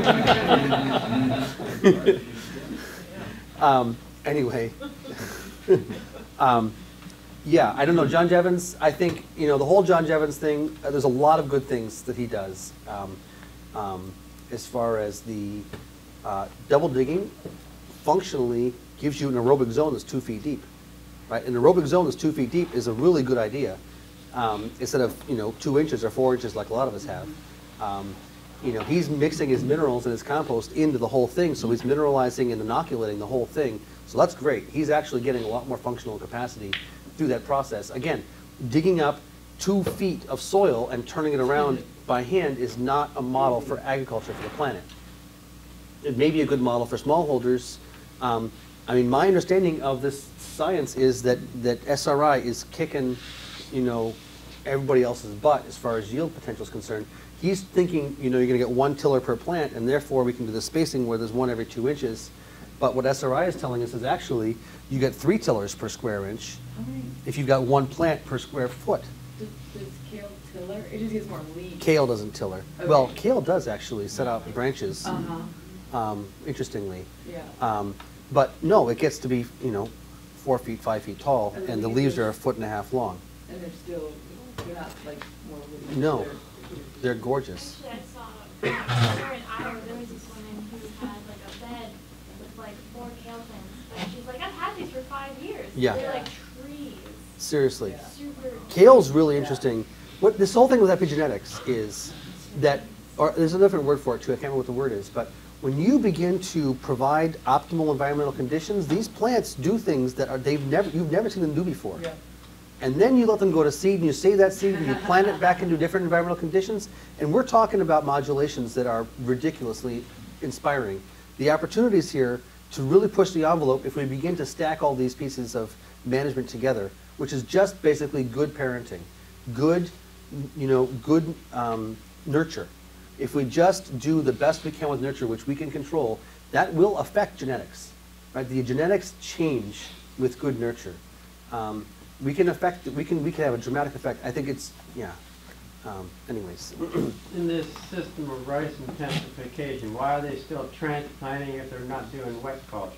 um, anyway. um, yeah, I don't know. John Jevons, I think, you know, the whole John Jevons thing, uh, there's a lot of good things that he does. Um, um, as far as the uh, double digging, functionally gives you an aerobic zone that's two feet deep. Right? An aerobic zone that's two feet deep is a really good idea. Um, instead of, you know, two inches or four inches like a lot of us have. Um, you know, he's mixing his minerals and his compost into the whole thing, so he's mineralizing and inoculating the whole thing. So that's great. He's actually getting a lot more functional capacity through that process. Again, digging up two feet of soil and turning it around by hand is not a model for agriculture for the planet. It may be a good model for smallholders. Um, I mean, my understanding of this science is that, that S R I is kicking, you know, everybody else's butt as far as yield potential is concerned. He's thinking, you know, you're gonna get one tiller per plant, and therefore we can do the spacing where there's one every two inches. But what S R I is telling us is actually, you get three tillers per square inch if you've got one plant per square foot. Does, does kale tiller? It just gets more leaves. Kale doesn't tiller. Okay. Well, kale does actually set out branches, Uh-huh, um, interestingly. yeah. Um, but no, it gets to be, you know, four feet, five feet tall, And the and the leaves leaves are- are a foot and a half long. And they're still, they're not like more leaves. No. They're- They're gorgeous. Actually, I saw, here in Iowa, there was this woman who had like a bed with like four kale plants. And she's like, I've had these for five years. Yeah. They're like trees. Seriously. Yeah. Super. Kale's really interesting. What this whole thing with epigenetics is that, or there's a different word for it too, I can't remember what the word is, but when you begin to provide optimal environmental conditions, these plants do things that are, they've never, you've never seen them do before. Yeah. And then you let them go to seed, and you save that seed, and you plant it back into different environmental conditions. And we're talking about modulations that are ridiculously inspiring. The opportunities here to really push the envelope if we begin to stack all these pieces of management together, which is just basically good parenting, good, you know, good um, nurture. If we just do the best we can with nurture, which we can control, that will affect genetics, right? The genetics change with good nurture. Um, we can affect, we can, we can have a dramatic effect. I think it's, yeah. Um, anyways. In this system of rice intensification, why are they still transplanting if they're not doing wet culture?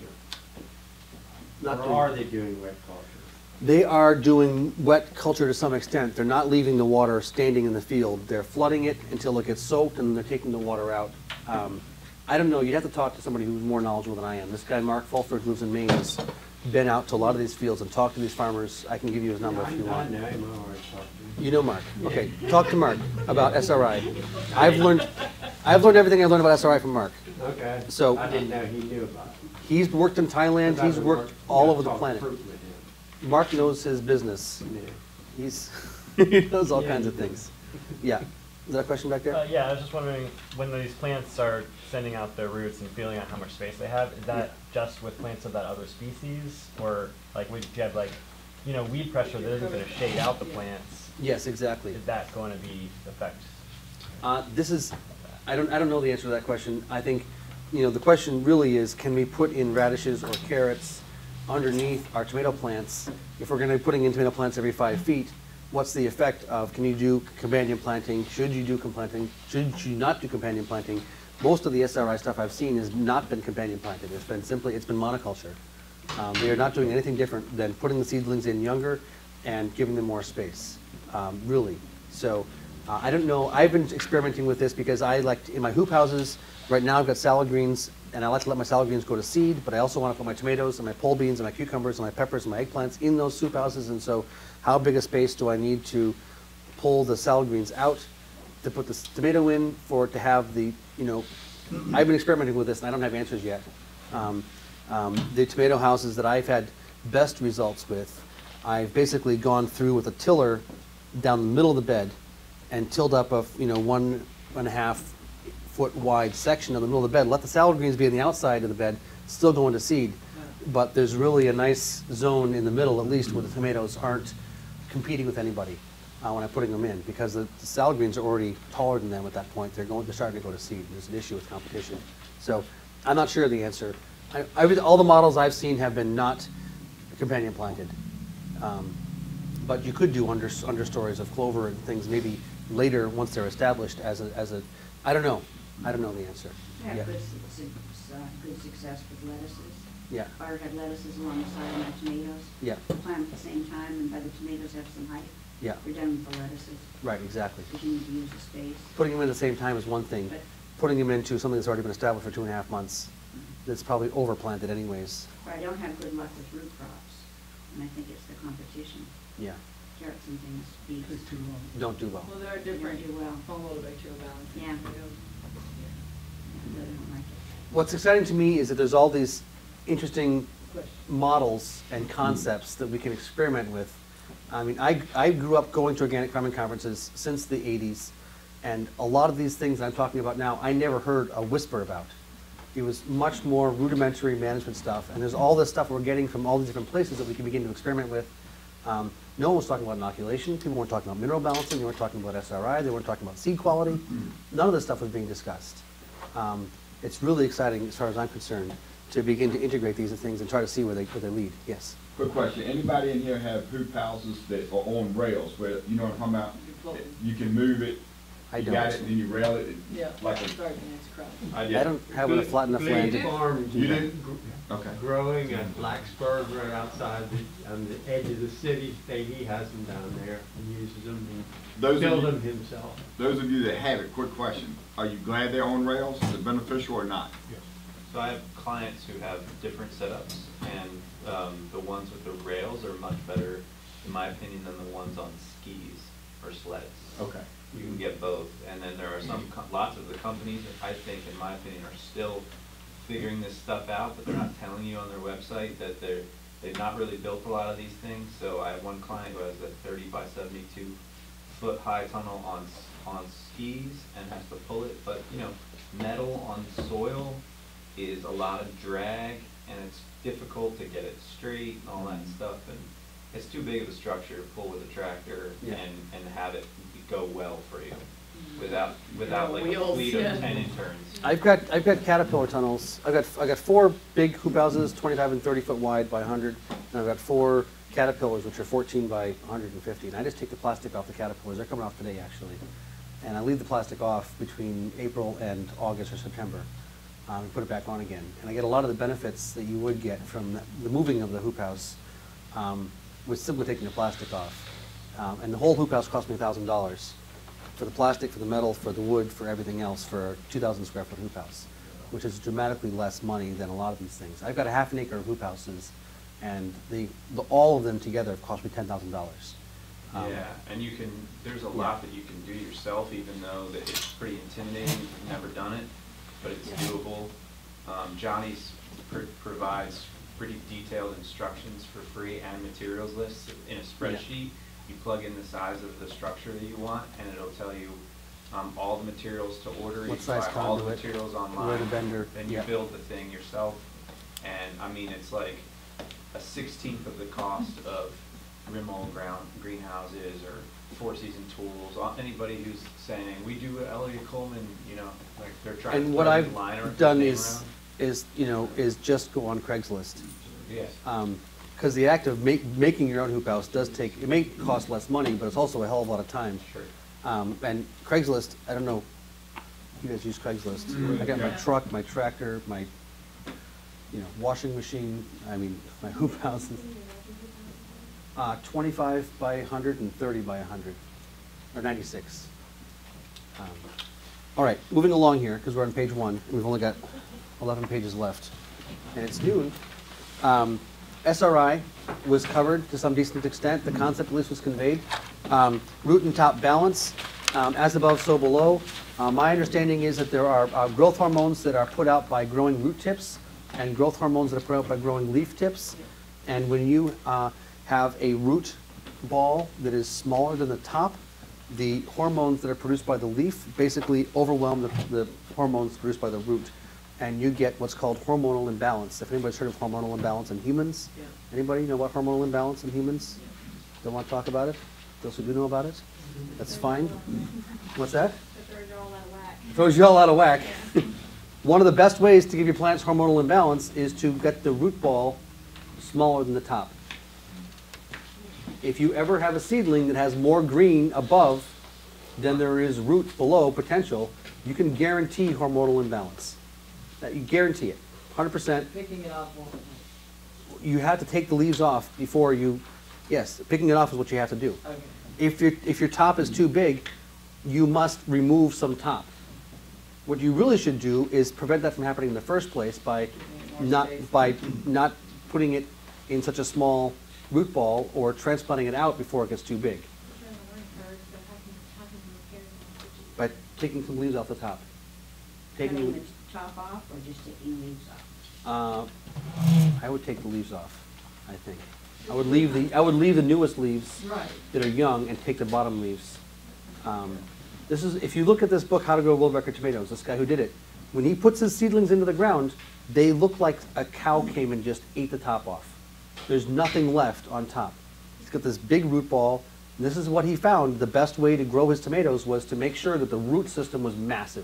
Not Or doing- are they doing wet culture? They are doing wet culture to some extent. They're not leaving the water standing in the field. They're flooding it until it gets soaked, and they're taking the water out. Um, I don't know. You'd have to talk to somebody who's more knowledgeable than I am. This guy, Mark Fulford, who lives in Maine, has been out to a lot of these fields and talked to these farmers. I can give you his number Yeah, if you I, I want. know him, I already talked to him. You know Mark. Okay, talk to Mark about S R I. I've learned, I've learned everything I learned about S R I from Mark. Okay. So- I didn't know he knew about it. He's worked in Thailand. 'Cause I've He's been worked work- all yeah, over the talked planet. fruit with him. Mark knows his business. Yeah. He's he knows all Yeah, kinds he of does. things. Yeah. Is that a question back there? Uh, yeah, I was just wondering, when these plants are sending out their roots and feeling out how much space they have, is that just with plants of that other species? Or like, would you have like, you know, weed pressure that isn't going to shade out the plants? Yes, exactly. Is that going to be affect? Uh, this is, I don't, I don't know the answer to that question. I think, you know, the question really is, can we put in radishes or carrots underneath our tomato plants? If we're going to be putting in tomato plants every five feet, what's the effect of, can you do companion planting? Should you do complanting? Should you not do companion planting? Most of the S R I stuff I've seen has not been companion planted. It's been simply, it's been monoculture. Um, they are not doing anything different than putting the seedlings in younger and giving them more space, um, really. So uh, I don't know, I've been experimenting with this because I like, to- in my hoop houses, right now I've got salad greens, and I like to let my salad greens go to seed, but I also want to put my tomatoes and my pole beans and my cucumbers and my peppers and my eggplants in those soup houses, and so how big a space do I need to pull the salad greens out to put the s- tomato in for it to have the, you know, I've been experimenting with this and I don't have answers yet. Um, um, the tomato houses that I've had best results with, I've basically gone through with a tiller down the middle of the bed and tilled up a, you know, one and a half foot wide section of the middle of the bed. Let the salad greens be on the outside of the bed, still going to seed. But there's really a nice zone in the middle, at least, where the tomatoes aren't competing with anybody uh, when I'm putting them in, because the, the salad greens are already taller than them at that point. They're going, they're starting to go to seed. There's an issue with competition. So I'm not sure of the answer. I, I, would- all the models I've seen have been not companion planted. Um, but you could do under, understories of clover and things maybe later once they're established as a, as a, I don't know. I don't know the answer. I Yeah. have good, su- su- uh, good success with lettuces. Yeah, Or had lettuces along the side of my tomatoes. yeah, Plant at the same time, and by the tomatoes have some height. yeah, We're done with the lettuces, right, exactly. because you need to use the space. Putting them in at the same time is one thing. But Putting them into something that's already been established for two and a half months, that's probably overplanted anyways. but I don't have good luck with root crops, and I think it's the competition. Yeah, Carrots and things, beets. Take too long. don't do well. Well, there are They don't different do well. fungal to bacterial balance. Yeah. I really don't like it. What's exciting to me is that there's all these interesting Question. models and concepts that we can experiment with. I mean, I, I grew up going to organic farming conferences since the eighties, and a lot of these things I'm talking about now, I never heard a whisper about. It was much more rudimentary management stuff, and there's all this stuff we're getting from all these different places that we can begin to experiment with. Um, no one was talking about inoculation. People weren't talking about mineral balancing. They weren't talking about S R I. They weren't talking about seed quality. None of this stuff was being discussed. Um, it's really exciting, as far as I'm concerned, to begin to integrate these things and try to see where they, where they lead. Yes? Quick question. Anybody in here have hoop houses that are on rails where, you know what I'm talking about? You can move it, I you don't. got it, then you rail it. Yeah, Like a, sorry, it's crowded. I I did. don't have a flat enough land. Blade Farm, You didn't? gr- Okay. growing at Blacksburg right outside the, on the edge of the city. They, he has them down there and uses them and Those of build you- them himself. Those of you that have it, quick question. Are you glad they're on rails? Is it beneficial or not? So I have clients who have different setups, and um, the ones with the rails are much better, in my opinion, than the ones on skis or sleds. Okay. You can get both, and then there are some, co- lots of the companies that I think, in my opinion, are still figuring this stuff out, but they're not telling you on their website that they're, they've not really built a lot of these things. So I have one client who has a thirty by seventy-two foot high tunnel on, s- on skis and has to pull it, but, you know, metal on soil is a lot of drag, and it's difficult to get it straight and all that stuff, and it's too big of a structure to pull with a tractor Yeah. and, and have it go well for you, without, without like a Wheels, fleet yeah. of ten interns. I've got, I've got Caterpillar tunnels. I've got, I've got four big hoop houses, twenty-five and thirty foot wide by one hundred, and I've got four Caterpillars, which are fourteen by one hundred fifty. And I just take the plastic off the Caterpillars. They're coming off today, actually. And I leave the plastic off between April and August or September, um, and put it back on again. And I get a lot of the benefits that you would get from the, the moving of the hoop house, um, with simply taking the plastic off. Um, and the whole hoop house cost me a thousand dollars. For the plastic, for the metal, for the wood, for everything else, for a two thousand square foot hoop house, which is dramatically less money than a lot of these things. I've got a half an acre of hoop houses, and the, the all of them together have cost me ten thousand dollars. Um, Yeah, and you can, there's a lot that you can do yourself, even though that it's pretty intimidating if you've never done it, but it's doable. Um, Johnny's pr- provides pretty detailed instructions for free and materials lists in a spreadsheet. You plug in the size of the structure that you want, and it'll tell you um, all the materials to order. You What can size buy all the conduit, materials where online. to vendor, Then you yeah. build the thing yourself, and I mean, it's like a sixteenth of the cost of Rimmel ground greenhouses or Four Season Tools. Uh, Anybody who's saying we do Elliott Coleman, you know, like they're trying And to what throw I've these liner done name is, around. is, you know, is just go on Craigslist. Yeah. Um, Because the act of make, making your own hoop house does take, it may cost less money, but it's also a hell of a lot of time. Sure. Um, and Craigslist, I don't know, you guys use Craigslist. Mhm. I got my Yeah. truck, my tractor, my, you know, washing machine, I mean, my hoop houses. Uh, twenty-five by one hundred and thirty by one hundred, or ninety-six. Um, All right, moving along here, because we're on page one, and we've only got eleven pages left, and it's noon. Um, S R I was covered to some decent extent. The concept at least was conveyed. Um, root and top balance, um, as above, so below. Uh, my understanding is that there are uh, growth hormones that are put out by growing root tips and growth hormones that are put out by growing leaf tips. And when you uh, have a root ball that is smaller than the top, the hormones that are produced by the leaf basically overwhelm the, the hormones produced by the root. And you get what's called hormonal imbalance. If anybody's heard of hormonal imbalance in humans? Yeah. Anybody know about hormonal imbalance in humans? Don't want to talk about it? Those who do know about it? That's fine. What's that? It throws you all out of whack. Throws you all out of whack. One of the best ways to give your plants hormonal imbalance is to get the root ball smaller than the top. If you ever have a seedling that has more green above than there is root below potential, you can guarantee hormonal imbalance. That you guarantee it, one hundred percent. Picking it off won't. You have to take the leaves off before you, yes, picking it off is what you have to do. Okay. If your, if your top is too big, you must remove some top. What you really should do is prevent that from happening in the first place by More not, space. by not putting it in such a small root ball or transplanting it out before it gets too big, Trying to learn first, but how can, how can you repair them? by taking some leaves off the top. Cutting Taking, the top off or just taking leaves off? uh, I would take the leaves off, I think. I would leave the, I would leave the newest leaves Right. that are young and take the bottom leaves. Um, This is, if you look at this book, How to Grow World Record Tomatoes, this guy who did it, when he puts his seedlings into the ground, they look like a cow came and just ate the top off. There's nothing left on top. He's got this big root ball. And this is what he found. The best way to grow his tomatoes was to make sure that the root system was massive.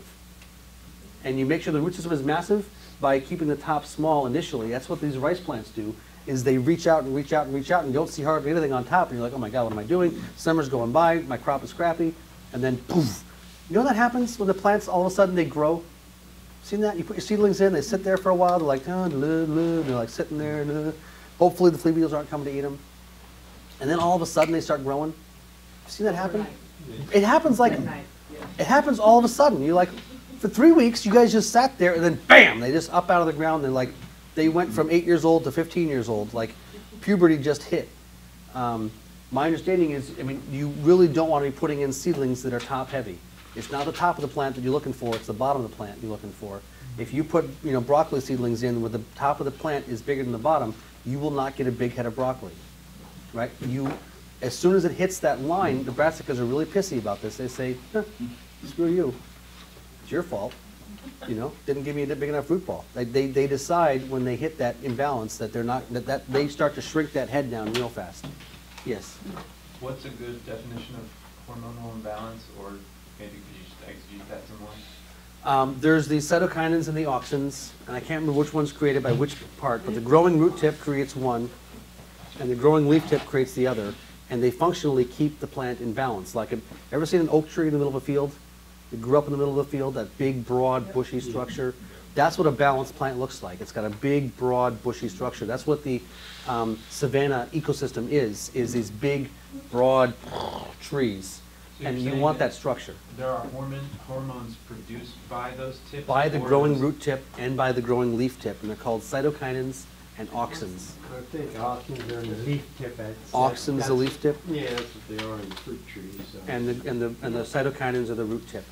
And you make sure the root system is massive by keeping the top small initially. That's what these rice plants do, is they reach out and reach out and reach out, and you don't see hardly anything on top, and you're like, oh my God, what am I doing? Summer's going by, my crop is crappy, and then poof. You know what that happens when the plants, all of a sudden, they grow? Seen that? You put your seedlings in, they sit there for a while, they're like, oh, blah, blah, they're like sitting there, and uh, hopefully the flea beetles aren't coming to eat them. And then all of a sudden, they start growing. Seen that happen? It happens like, it happens all of a sudden. You're like, for three weeks, you guys just sat there, and then bam, they just up out of the ground, and like, they went from eight years old to fifteen years old. Like, puberty just hit. Um, my understanding is, I mean, you really don't want to be putting in seedlings that are top heavy. It's not the top of the plant that you're looking for, it's the bottom of the plant you're looking for. If you put, you know, broccoli seedlings in where the top of the plant is bigger than the bottom, you will not get a big head of broccoli, right? You, as soon as it hits that line, the brassicas are really pissy about this. They say, huh, screw you. It's your fault. You know, didn't give me a big enough root ball. They, they, they decide when they hit that imbalance that they're not, that, that they start to shrink that head down real fast. Yes? What's a good definition of hormonal imbalance, or maybe could you just exegete that some more? Um, there's the cytokinins and the auxins, and I can't remember which one's created by which part, but the growing root tip creates one, and the growing leaf tip creates the other, and they functionally keep the plant in balance. Like, a, ever seen an oak tree in the middle of a field? It grew up in the middle of the field, that big, broad, bushy structure. That's what a balanced plant looks like. It's got a big, broad, bushy structure. That's what the um, savanna ecosystem is, is these big, broad trees. So And you're you saying want that that structure. There are hormone, hormones produced by those tips? By the or growing those- root tip and by the growing leaf tip, and they're called cytokinins and auxins. I think auxins are in the leaf tip. That's- Auxins, that's- the leaf tip, Yeah, that's what they are in the fruit trees. So. and the, and the, and the cytokinins are the root tip.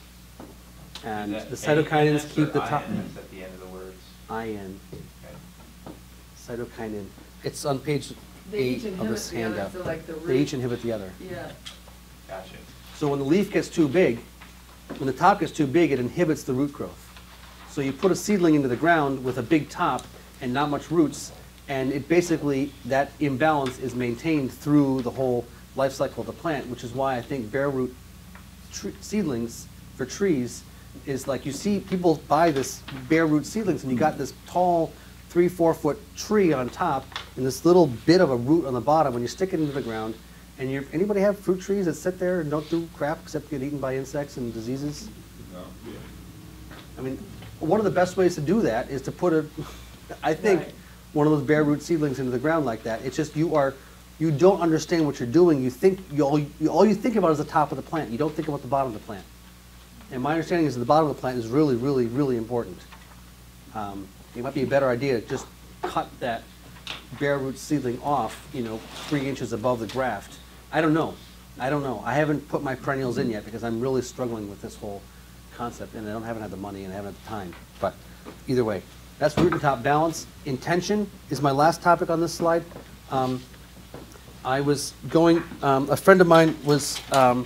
And Is the that A N S cytokinins keep or the top. I N S at the end of the words? I N, Okay. cytokinin. It's on page They eight each of inhibit this the other, handout. so like the They each root, inhibit the other. yeah. Gotcha. So when the leaf gets too big, when the top gets too big, it inhibits the root growth. So you put a seedling into the ground with a big top and not much roots, and it basically, that imbalance is maintained through the whole life cycle of the plant, which is why I think bare root tre- seedlings for trees is like, you see people buy this bare root seedlings, and you got this tall, three, four foot tree on top, and this little bit of a root on the bottom. When you stick it into the ground, and you, anybody have fruit trees that sit there and don't do crap except get eaten by insects and diseases? No, yeah. I mean, one of the best ways to do that is to put a, I think, Right. one of those bare root seedlings into the ground like that. It's just you are, you don't understand what you're doing. You think, you all, you, all you think about is the top of the plant. You don't think about the bottom of the plant. And my understanding is that the bottom of the plant is really, really, really important. Um, it might be a better idea to just cut that bare root seedling off, you know, three inches above the graft. I don't know. I don't know. I haven't put my perennials in yet because I'm really struggling with this whole concept, and I don't haven't had the money and I haven't had the time. But either way, that's root and top balance. Intention is my last topic on this slide. Um, I was going, um, a friend of mine was, um,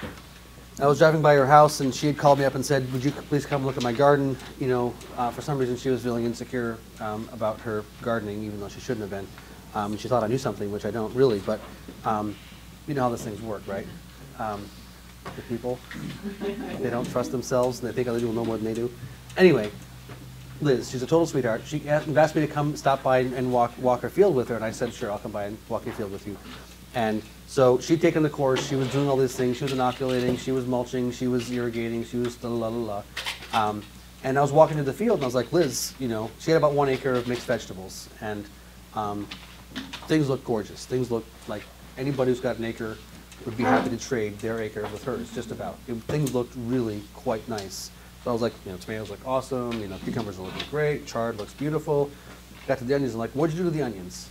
I was driving by her house, and she had called me up and said, would you please come look at my garden? You know, uh, for some reason she was feeling insecure um, about her gardening, even though she shouldn't have been. Um, she thought I knew something, which I don't really, but um, you know how these things work, right? Um, the people, they don't trust themselves, and they think other people know more than they do. Anyway, Liz, she's a total sweetheart. She asked, asked me to come stop by and walk, walk her field with her, and I said, sure, I'll come by and walk your field with you. And so she'd taken the course, she was doing all these things, she was inoculating, she was mulching, she was irrigating, she was la la la la. Um, and I was walking to the field, and I was like, Liz, you know, she had about one acre of mixed vegetables, and um, things look gorgeous. Things look like anybody who's got an acre would be happy to trade their acre with hers, just about. It, things looked really quite nice. So I was like, you know, tomatoes look awesome, you know, cucumbers are looking great, chard looks beautiful. Got to the onions, I'm like, what'd you do to the onions?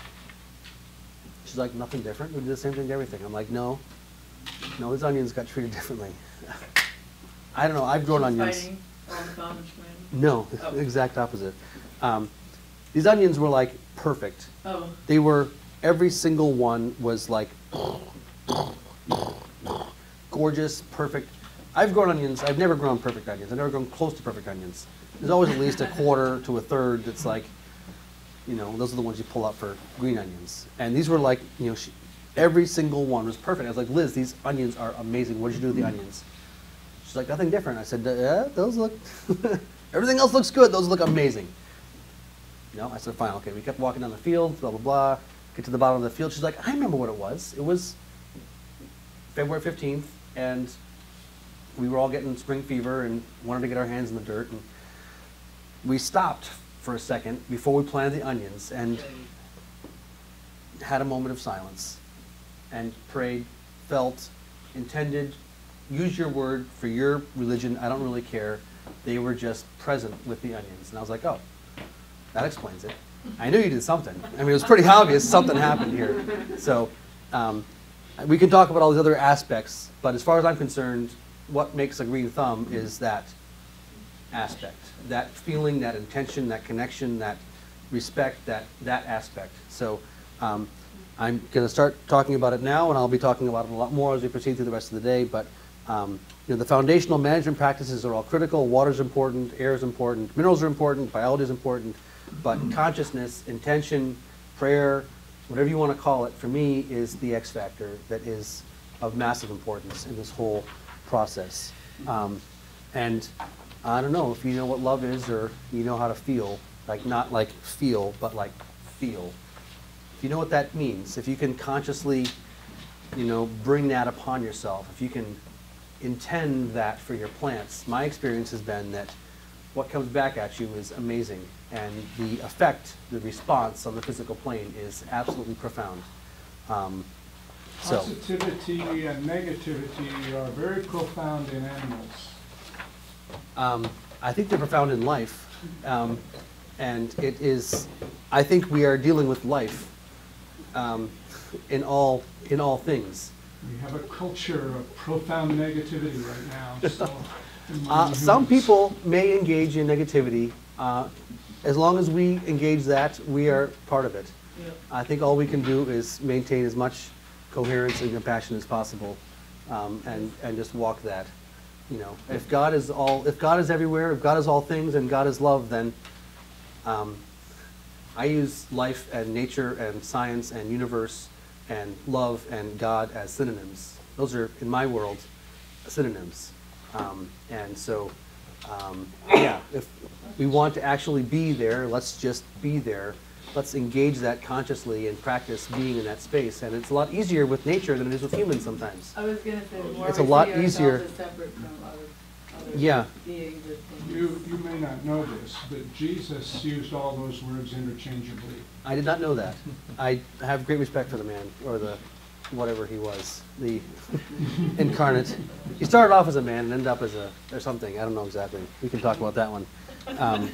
She's like, nothing different. We did the same thing to everything. I'm like, no, no, these onions got treated differently. I don't know, I've grown onions. Fighting on the farm and swim. No, Oh. the exact opposite. Um, these onions were like perfect. Oh, They were, every single one was like gorgeous, perfect. I've grown onions, I've never grown perfect onions. I've never grown close to perfect onions. There's always at least a quarter to a third that's like, you know, those are the ones you pull up for green onions. And these were like, you know, she, Every single one was perfect. I was like, Liz, these onions are amazing. What did you do with the onions? She's like, nothing different. I said, yeah, those look, everything else looks good. Those look amazing. No, I said, fine, okay. We kept walking down the field, blah, blah, blah. Get to the bottom of the field. She's like, I remember what it was. It was February fifteenth, and we were all getting spring fever and wanted to get our hands in the dirt. And we stopped for a second before we planted the onions and had a moment of silence and prayed, felt, intended, use your word for your religion. I don't really care. They were just present with the onions. And I was like, oh, that explains it. I knew you did something. I mean, it was pretty obvious something happened here. So um, we can talk about all these other aspects, but as far as I'm concerned, what makes a green thumb is that aspect, that feeling, that intention, that connection, that respect, that, that aspect. So um, I'm going to start talking about it now, and I'll be talking about it a lot more as we proceed through the rest of the day. But um, you know, the foundational management practices are all critical. Water is important, air is important, minerals are important, biology is important, but consciousness, intention, prayer, whatever you want to call it, for me is the X factor that is of massive importance in this whole process. Um, and I don't know if you know what love is, or you know how to feel, like not like feel, but like feel. If you know what that means, if you can consciously, you know, bring that upon yourself, if you can intend that for your plants, my experience has been that what comes back at you is amazing, and the effect, the response on the physical plane is absolutely profound. Um, so. Positivity and negativity are very profound in animals. Um, I think they're profound in life, um, and it is, I think we are dealing with life um, in all in all things. We have a culture of profound negativity right now. So uh, some people may engage in negativity. Uh, as long as we engage that, we are part of it. Yep. I think all we can do is maintain as much coherence and compassion as possible, um, and and just walk that. You know, if God is all, if God is everywhere, if God is all things, and God is love, then um, I use life and nature and science and universe and love and God as synonyms. Those are, in my world, synonyms. Um, and so, um, yeah, if we want to actually be there, let's just be there. Let's engage that consciously and practice being in that space. And it's a lot easier with nature than it is with humans sometimes. I was gonna say, the more It's we a lot see ourselves easier. as separate from other, other Yeah. beings or things. you, you may not know this, but Jesus used all those words interchangeably. I did not know that. I have great respect for the man, or the, whatever he was, the incarnate. He started off as a man and ended up as a, or something, I don't know exactly. We can talk about that one. Um,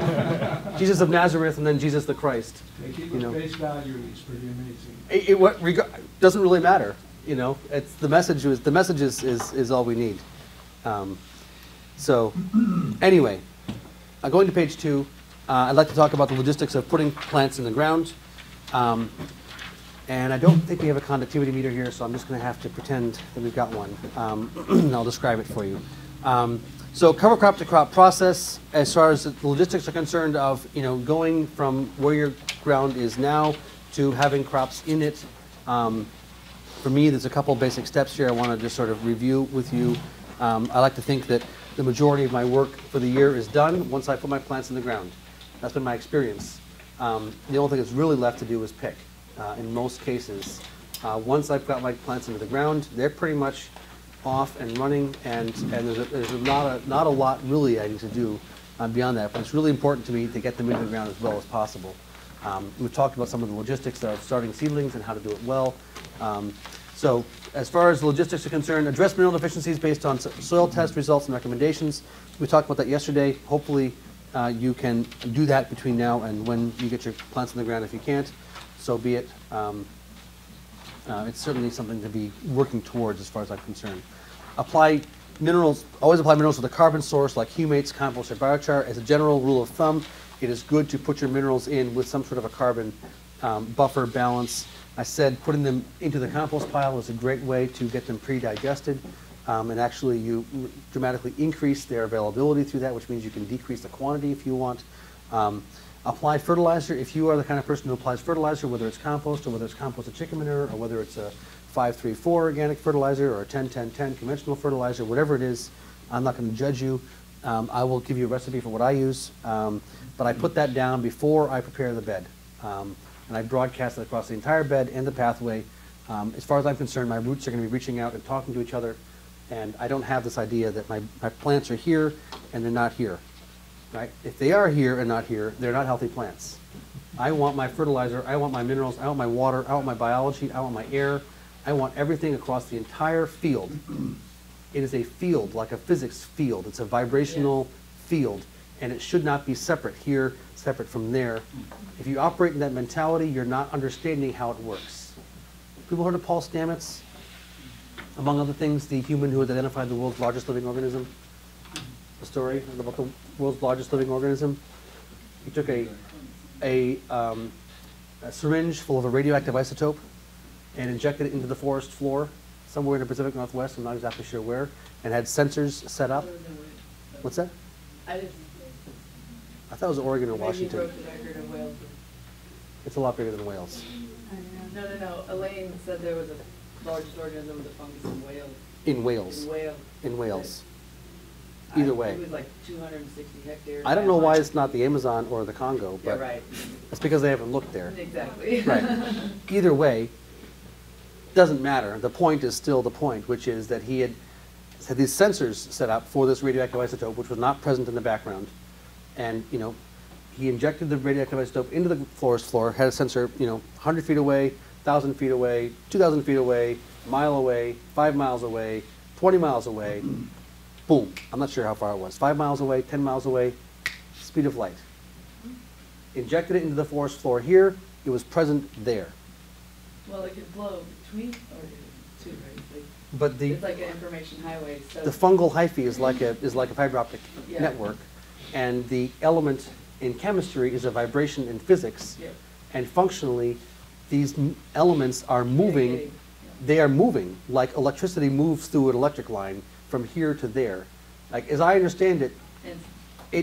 Jesus of Nazareth and then Jesus the Christ. Taking You know. at face value is pretty amazing. It, it what, reg doesn't really matter, you know. It's the message is the message is is, is all we need. Um, so, anyway, uh, going to page two, uh, I'd like to talk about the logistics of putting plants in the ground. Um, and I don't think we have a conductivity meter here, so I'm just going to have to pretend that we've got one. Um, and I'll describe it for you. Um, so, cover crop to crop process, as far as the logistics are concerned, of you know going from where your ground is now to having crops in it. Um, for me, there's a couple basic steps here I want to just sort of review with you. Um, I like to think that the majority of my work for the year is done once I put my plants in the ground. That's been my experience. Um, the only thing that's really left to do is pick. Uh, in most cases, uh, once I've got my plants into the ground, they're pretty much off and running, and, and there's, a, there's a not, a, not a lot really I need to do uh, beyond that, but it's really important to me to get them into the ground as well as possible. Um, we've talked about some of the logistics of starting seedlings and how to do it well. Um, so as far as the logistics are concerned, address mineral deficiencies based on so soil test results and recommendations. We talked about that yesterday. Hopefully uh, you can do that between now and when you get your plants in the ground. If you can't, so be it. Um, uh, it's certainly something to be working towards as far as I'm concerned. Apply minerals, always apply minerals with a carbon source like humates, compost, or biochar. As a general rule of thumb, it is good to put your minerals in with some sort of a carbon um, buffer balance. I said putting them into the compost pile is a great way to get them pre-digested, um, and actually you dramatically increase their availability through that, which means you can decrease the quantity if you want. Um, apply fertilizer. If you are the kind of person who applies fertilizer, whether it's compost or whether it's composted chicken manure or whether it's a five three four organic fertilizer or a ten ten ten conventional fertilizer, whatever it is, I'm not going to judge you. Um, I will give you a recipe for what I use, um, but I put that down before I prepare the bed. Um, and I broadcast it across the entire bed and the pathway. Um, as far as I'm concerned, my roots are going to be reaching out and talking to each other, and I don't have this idea that my, my plants are here and they're not here. Right? If they are here and not here, they're not healthy plants. I want my fertilizer, I want my minerals, I want my water, I want my biology, I want my air, I want everything across the entire field. It is a field, like a physics field. It's a vibrational field, and it should not be separate here, separate from there. If you operate in that mentality, you're not understanding how it works. People heard of Paul Stamets? Among other things, the human who has identified the world's largest living organism? The story about the world's largest living organism? He took a, a, um, a syringe full of a radioactive isotope and injected it into the forest floor somewhere in the Pacific Northwest, I'm not exactly sure where, and had sensors set up. What's that? I just, I thought it was Oregon or maybe Washington. broke the record of Wales. It's a lot bigger than Wales. No, no, no, Elaine said there was a largest organism with a fungus in Wales. In Wales. In Wales. In Wales. I- Either way. It was like two hundred sixty hectares. I don't know why it's not the Amazon or the Congo, Yeah, but right. it's because they haven't looked there. Exactly. Right. Either way, doesn't matter. The point is still the point, which is that he had had these sensors set up for this radioactive isotope, which was not present in the background. And, you know, he injected the radioactive isotope into the forest floor, had a sensor, you know, one hundred feet away, one thousand feet away, two thousand feet away, a mile away, five miles away, twenty miles away. Boom. I'm not sure how far it was. Five miles away, ten miles away, speed of light. Injected it into the forest floor here. It was present there. Well, it could blow between, or two, right? Like, But the it's like an information highway, so. the fungal hyphae is like a is like a fiber optic Yeah. network, and the element in chemistry is a vibration in physics, Yep. and functionally, these m- elements are moving. Communicating, They are moving like electricity moves through an electric line from here to there. Like as I understand it, yeah. And, it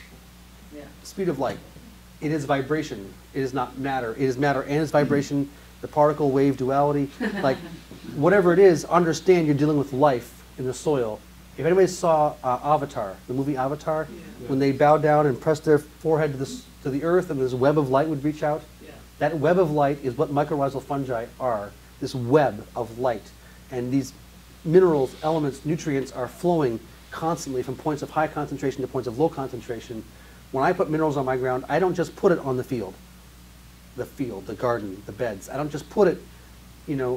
yeah. speed of light. It is vibration. It is not matter. It is matter and it's vibration. The particle wave duality, like whatever it is, understand you're dealing with life in the soil. If anybody saw uh, Avatar, the movie Avatar, Yeah. when they bow down and press their forehead to the, s- to the earth and this web of light would reach out, Yeah. that web of light is what mycorrhizal fungi are, this web of light. And these minerals, elements, nutrients are flowing constantly from points of high concentration to points of low concentration. When I put minerals on my ground, I don't just put it on the field. The field, the garden, the beds. I don't just put it, you know,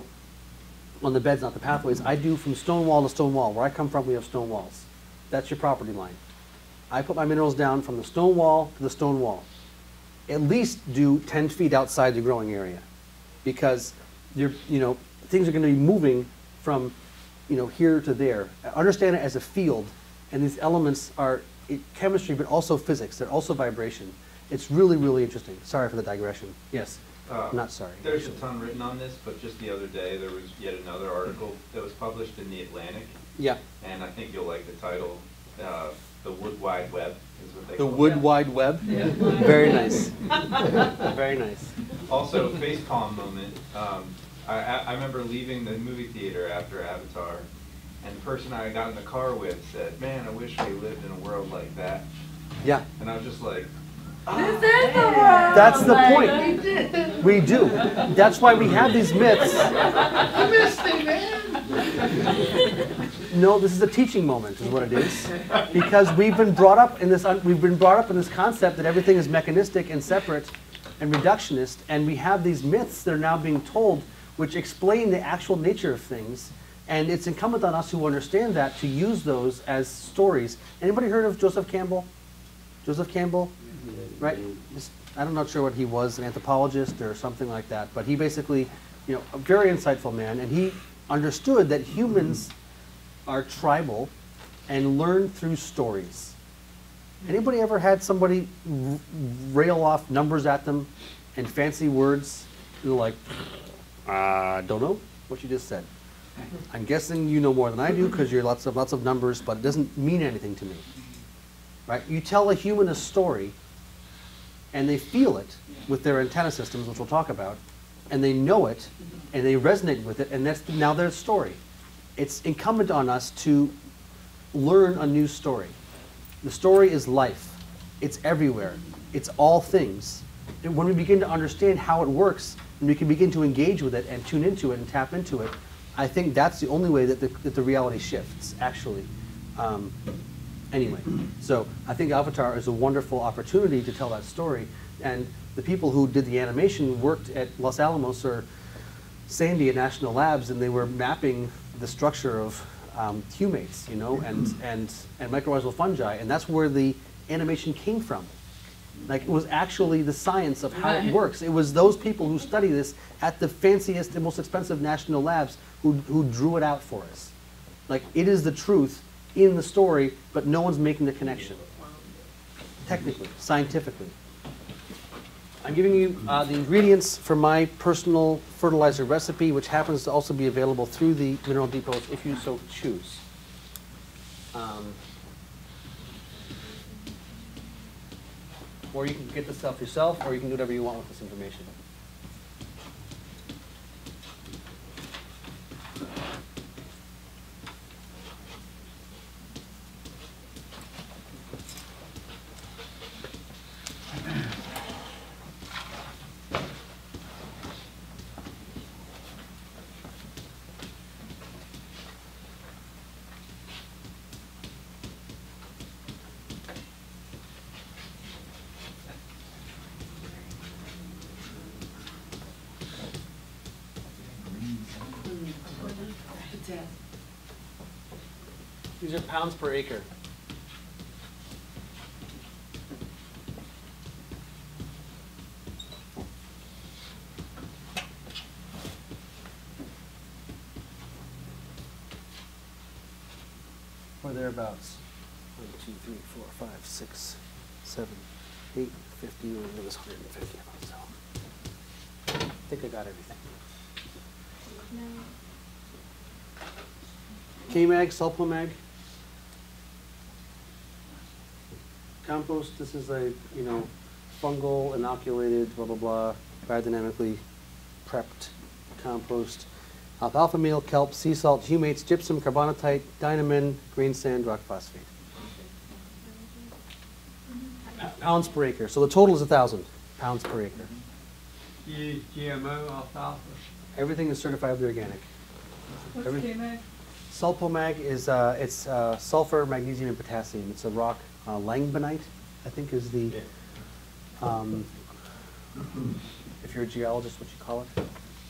on the beds, not the pathways. I do from stone wall to stone wall. Where I come from, we have stone walls. That's your property line. I put my minerals down from the stone wall to the stone wall. At least do ten feet outside the growing area, because you're, you know, things are going to be moving from, you know, here to there. Understand it as a field, and these elements are it, chemistry, but also physics. They're also vibration. It's really, really interesting. Sorry for the digression. Yes. Uh, Not sorry. There's a ton written on this, but just the other day, there was yet another article that was published in the Atlantic, Yeah. and I think you'll like the title, uh, "The Wood Wide Web" is what they The call Wood it. Wide Web. Yeah. Very nice. Very nice. Also, facepalm moment. Um, I, I I remember leaving the movie theater after Avatar, and the person I got in the car with said, "Man, I wish we lived in a world like that." Yeah. And I was just like, This is the world! That's the Like, point. we did. We do. That's why we have these myths. I missed it, man! No, this is a teaching moment, is what it is, because we've been brought up in this. Un we've been brought up in this concept that everything is mechanistic and separate and reductionist, and we have these myths that are now being told, which explain the actual nature of things. And it's incumbent on us who understand that to use those as stories. Anybody heard of Joseph Campbell? Joseph Campbell, right? Just, I'm not sure what he was, an anthropologist or something like that, but he basically, you know, a very insightful man, and he understood that humans are tribal and learn through stories. Anybody ever had somebody r rail off numbers at them and fancy words? They're like, I uh, don't know what you just said. I'm guessing you know more than I do because you're lots of lots of numbers, but it doesn't mean anything to me. Right? You tell a human a story, and they feel it with their antenna systems, which we'll talk about, and they know it, and they resonate with it, and that's now their story. It's incumbent on us to learn a new story. The story is life. It's everywhere. It's all things. And when we begin to understand how it works, and we can begin to engage with it and tune into it and tap into it, I think that's the only way that the, that the reality shifts, actually. Um, anyway, so I think Avatar is a wonderful opportunity to tell that story. And the people who did the animation worked at Los Alamos or Sandy at National Labs, and they were mapping the structure of um, humates, you know, and, and, and mycorrhizal fungi, and that's where the animation came from. Like, it was actually the science of how it works. It was those people who study this at the fanciest and most expensive national labs who, who drew it out for us. Like, it is the truth in the story, but no one's making the connection. Technically, scientifically. I'm giving you uh, the ingredients for my personal fertilizer recipe, which happens to also be available through the Mineral Depots if you so choose. Um, or you can get this stuff yourself, or you can do whatever you want with this information. These are pounds per acre. Or thereabouts. One, two, three, four, five, six, seven, eight, fifty, and it was one hundred fifty of them, so I think I got everything. K-mag, sulpomag. Compost, this is a, you know, fungal, inoculated, blah, blah, blah, biodynamically prepped compost. Alfalfa meal, kelp, sea salt, humates, gypsum, carbonatite, dynamine, green sand, rock phosphate. Pounds per acre. So the total is a thousand pounds per acre. You use G M O alfalfa? Everything is certifiably organic. What's Every- K-Mag? Sulpomag is uh, it's uh, sulfur, magnesium, and potassium. It's a rock, uh, langbonite, I think is the, Yeah. um, if you're a geologist, what you call it.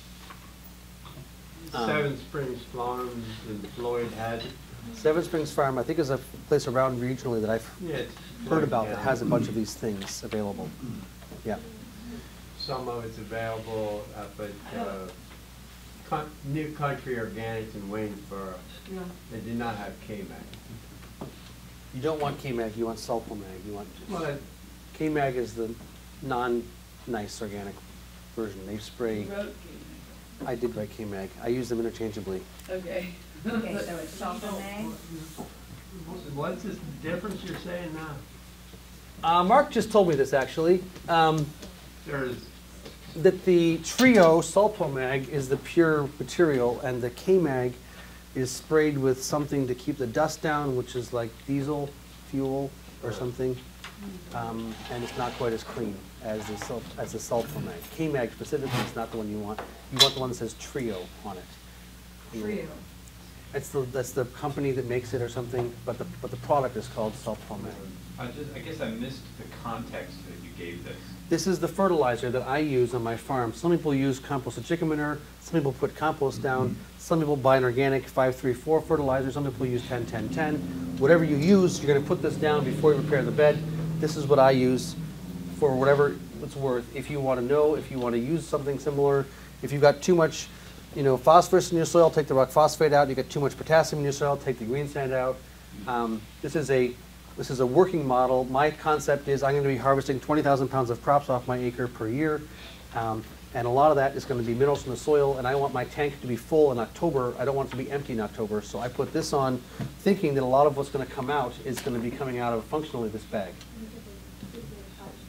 Um, Seven Springs Farm in Floyd has it. Seven Springs Farm, I think, is a place around regionally that I've Yeah, it's heard Floyd about that County. has a bunch of these things available. Yeah. Some of it's available up at uh, Con- New Country Organics in Waynesboro. Yeah. They do not have K-Mag. You don't want K-Mag, you want sulpomag. You want Well, K-Mag is the non-nice organic version. They spray. You wrote I did write K-Mag. I use them interchangeably. Okay. Okay, so it's sulfur-mag. what's this difference you're saying now? Uh, Mark just told me this actually. Um, There's, that the trio sulpomag is the pure material, and the K-Mag is sprayed with something to keep the dust down, which is like diesel fuel or something, um, and it's not quite as clean as the sul as the sulpomag. K-Mag specifically is not the one you want. You want the one that says trio on it. Trio. It's the that's the company that makes it or something, but the but the product is called sulpomag. I just, I guess I missed the context that you gave this. This is the fertilizer that I use on my farm. Some people use composted chicken manure, some people put compost down, some people buy an organic five three four fertilizer, some people use ten ten ten. Whatever you use, you're gonna put this down before you prepare the bed. This is what I use for whatever it's worth. If you wanna know, if you wanna use something similar, if you've got too much, you know, phosphorus in your soil, take the rock phosphate out. You got too much potassium in your soil, take the green sand out. Um, this is a This is a working model. My concept is I'm going to be harvesting twenty thousand pounds of crops off my acre per year. Um, and a lot of that is going to be minerals from the soil, and I want my tank to be full in October. I don't want it to be empty in October. So I put this on thinking that a lot of what's going to come out is going to be coming out of functionally this bag.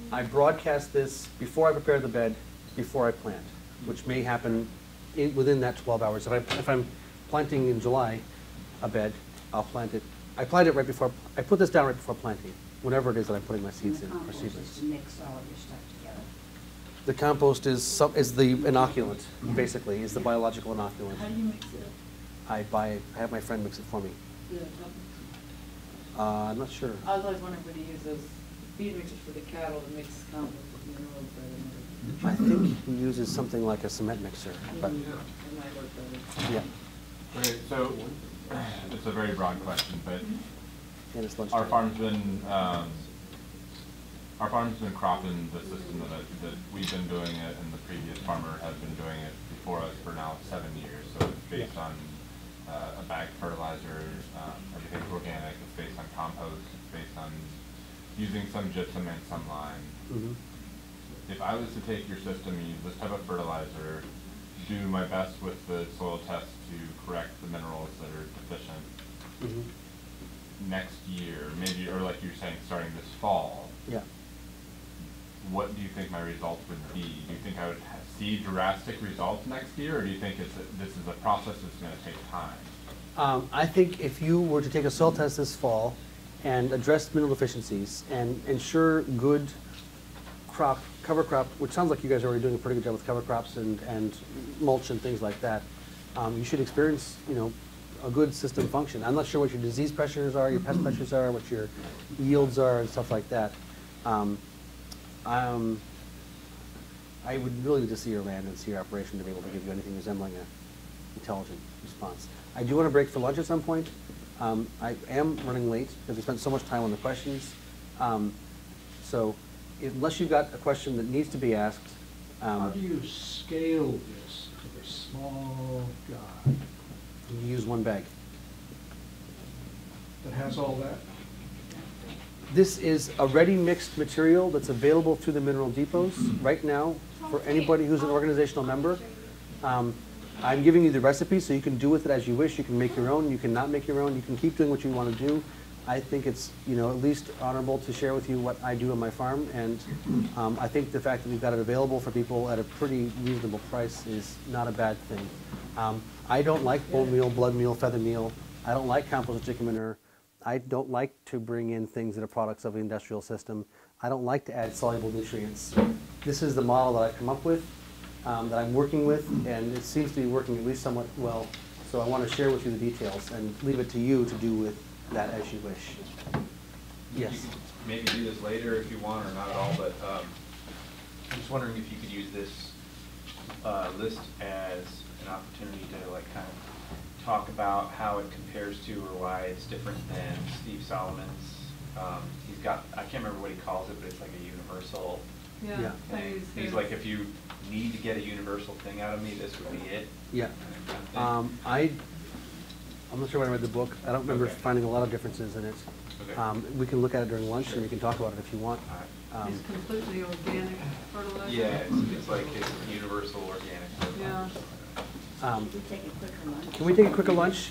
I broadcast this before I prepare the bed, before I plant, which may happen in, within that twelve hours. If, I, if I'm planting in July a bed, I'll plant it. I plant it right before, I put this down right before planting, whenever it is that I'm putting my seeds in, or seedlings. Mix all of your stuff together. The compost is some, is the inoculant, basically, is the biological inoculant. How do you mix it? I buy, I have my friend mix it for me. Yeah, Uh, I'm not sure. I was always wondering if we use those feed mixers for the cattle to mix compost with minerals better. I think he uses something like a cement mixer, but, It might work better. yeah. Okay, so it's a very broad question, but And it's our lunchtime. farm's been um, our farm's been cropping the system that that we've been doing it, and the previous farmer has been doing it before us for now seven years. So it's based on uh, a bagged fertilizer. Um, everything's organic. It's based on compost. It's based on using some gypsum and some lime. Mhm. If I was to take your system and use this type of fertilizer, do my best with the soil test to correct the minerals that are deficient Mhm. next year, maybe, or like you're saying, starting this fall, Yeah. what do you think my results would be? Do you think I would ha- see drastic results next year, or do you think it's a, this is a process that's going to take time? Um, I think if you were to take a soil test this fall and address mineral deficiencies and ensure good crop, cover crop, which sounds like you guys are already doing a pretty good job with cover crops and, and mulch and things like that, um, you should experience, you know, a good system function. I'm not sure what your disease pressures are, your pest pressures are, what your yields are and stuff like that. Um, um, I would really need to see your land and see your operation to be able to give you anything resembling an intelligent response. I do want to break for lunch at some point. Um, I am running late because we spent so much time on the questions. Um, so unless you've got a question that needs to be asked. Um, How do you scale this to the small guy you use one bag. that has all that? This is a ready mixed material that's available through the mineral depots right now for anybody who's an organizational member. Um, I'm giving you the recipe so you can do with it as you wish. You can make your own, you can not make your own, you can keep doing what you want to do. I think it's, you know, at least honorable to share with you what I do on my farm, and um, I think the fact that we've got it available for people at a pretty reasonable price is not a bad thing. Um, I don't like bone meal, blood meal, feather meal. I don't like composted chicken manure. I don't like to bring in things that are products of the industrial system. I don't like to add soluble nutrients. This is the model that I've come up with, um, that I'm working with, and it seems to be working at least somewhat well. So I want to share with you the details and leave it to you to do with that as you wish. Yes. You could maybe do this later if you want, or not at all, but um, I'm just wondering if you could use this uh, list as an opportunity to like kind of talk about how it compares to or why it's different than Steve Solomon's. Um, he's got, I can't remember what he calls it, but it's like a universal Yeah. Yeah. I thing. use He's his. like, if you need to get a universal thing out of me, this would be it. Yeah. Kind of thing. Um, I, I'm not sure when I read the book. I don't remember Okay. finding a lot of differences in it. Okay. Um, we can look at it during lunch and we can talk about it if you want. All right. Um, It's completely organic fertilizer. Yeah, it's, it's like it's universal organic. Yeah. um, We take a quicker lunch. Can we take a quicker lunch?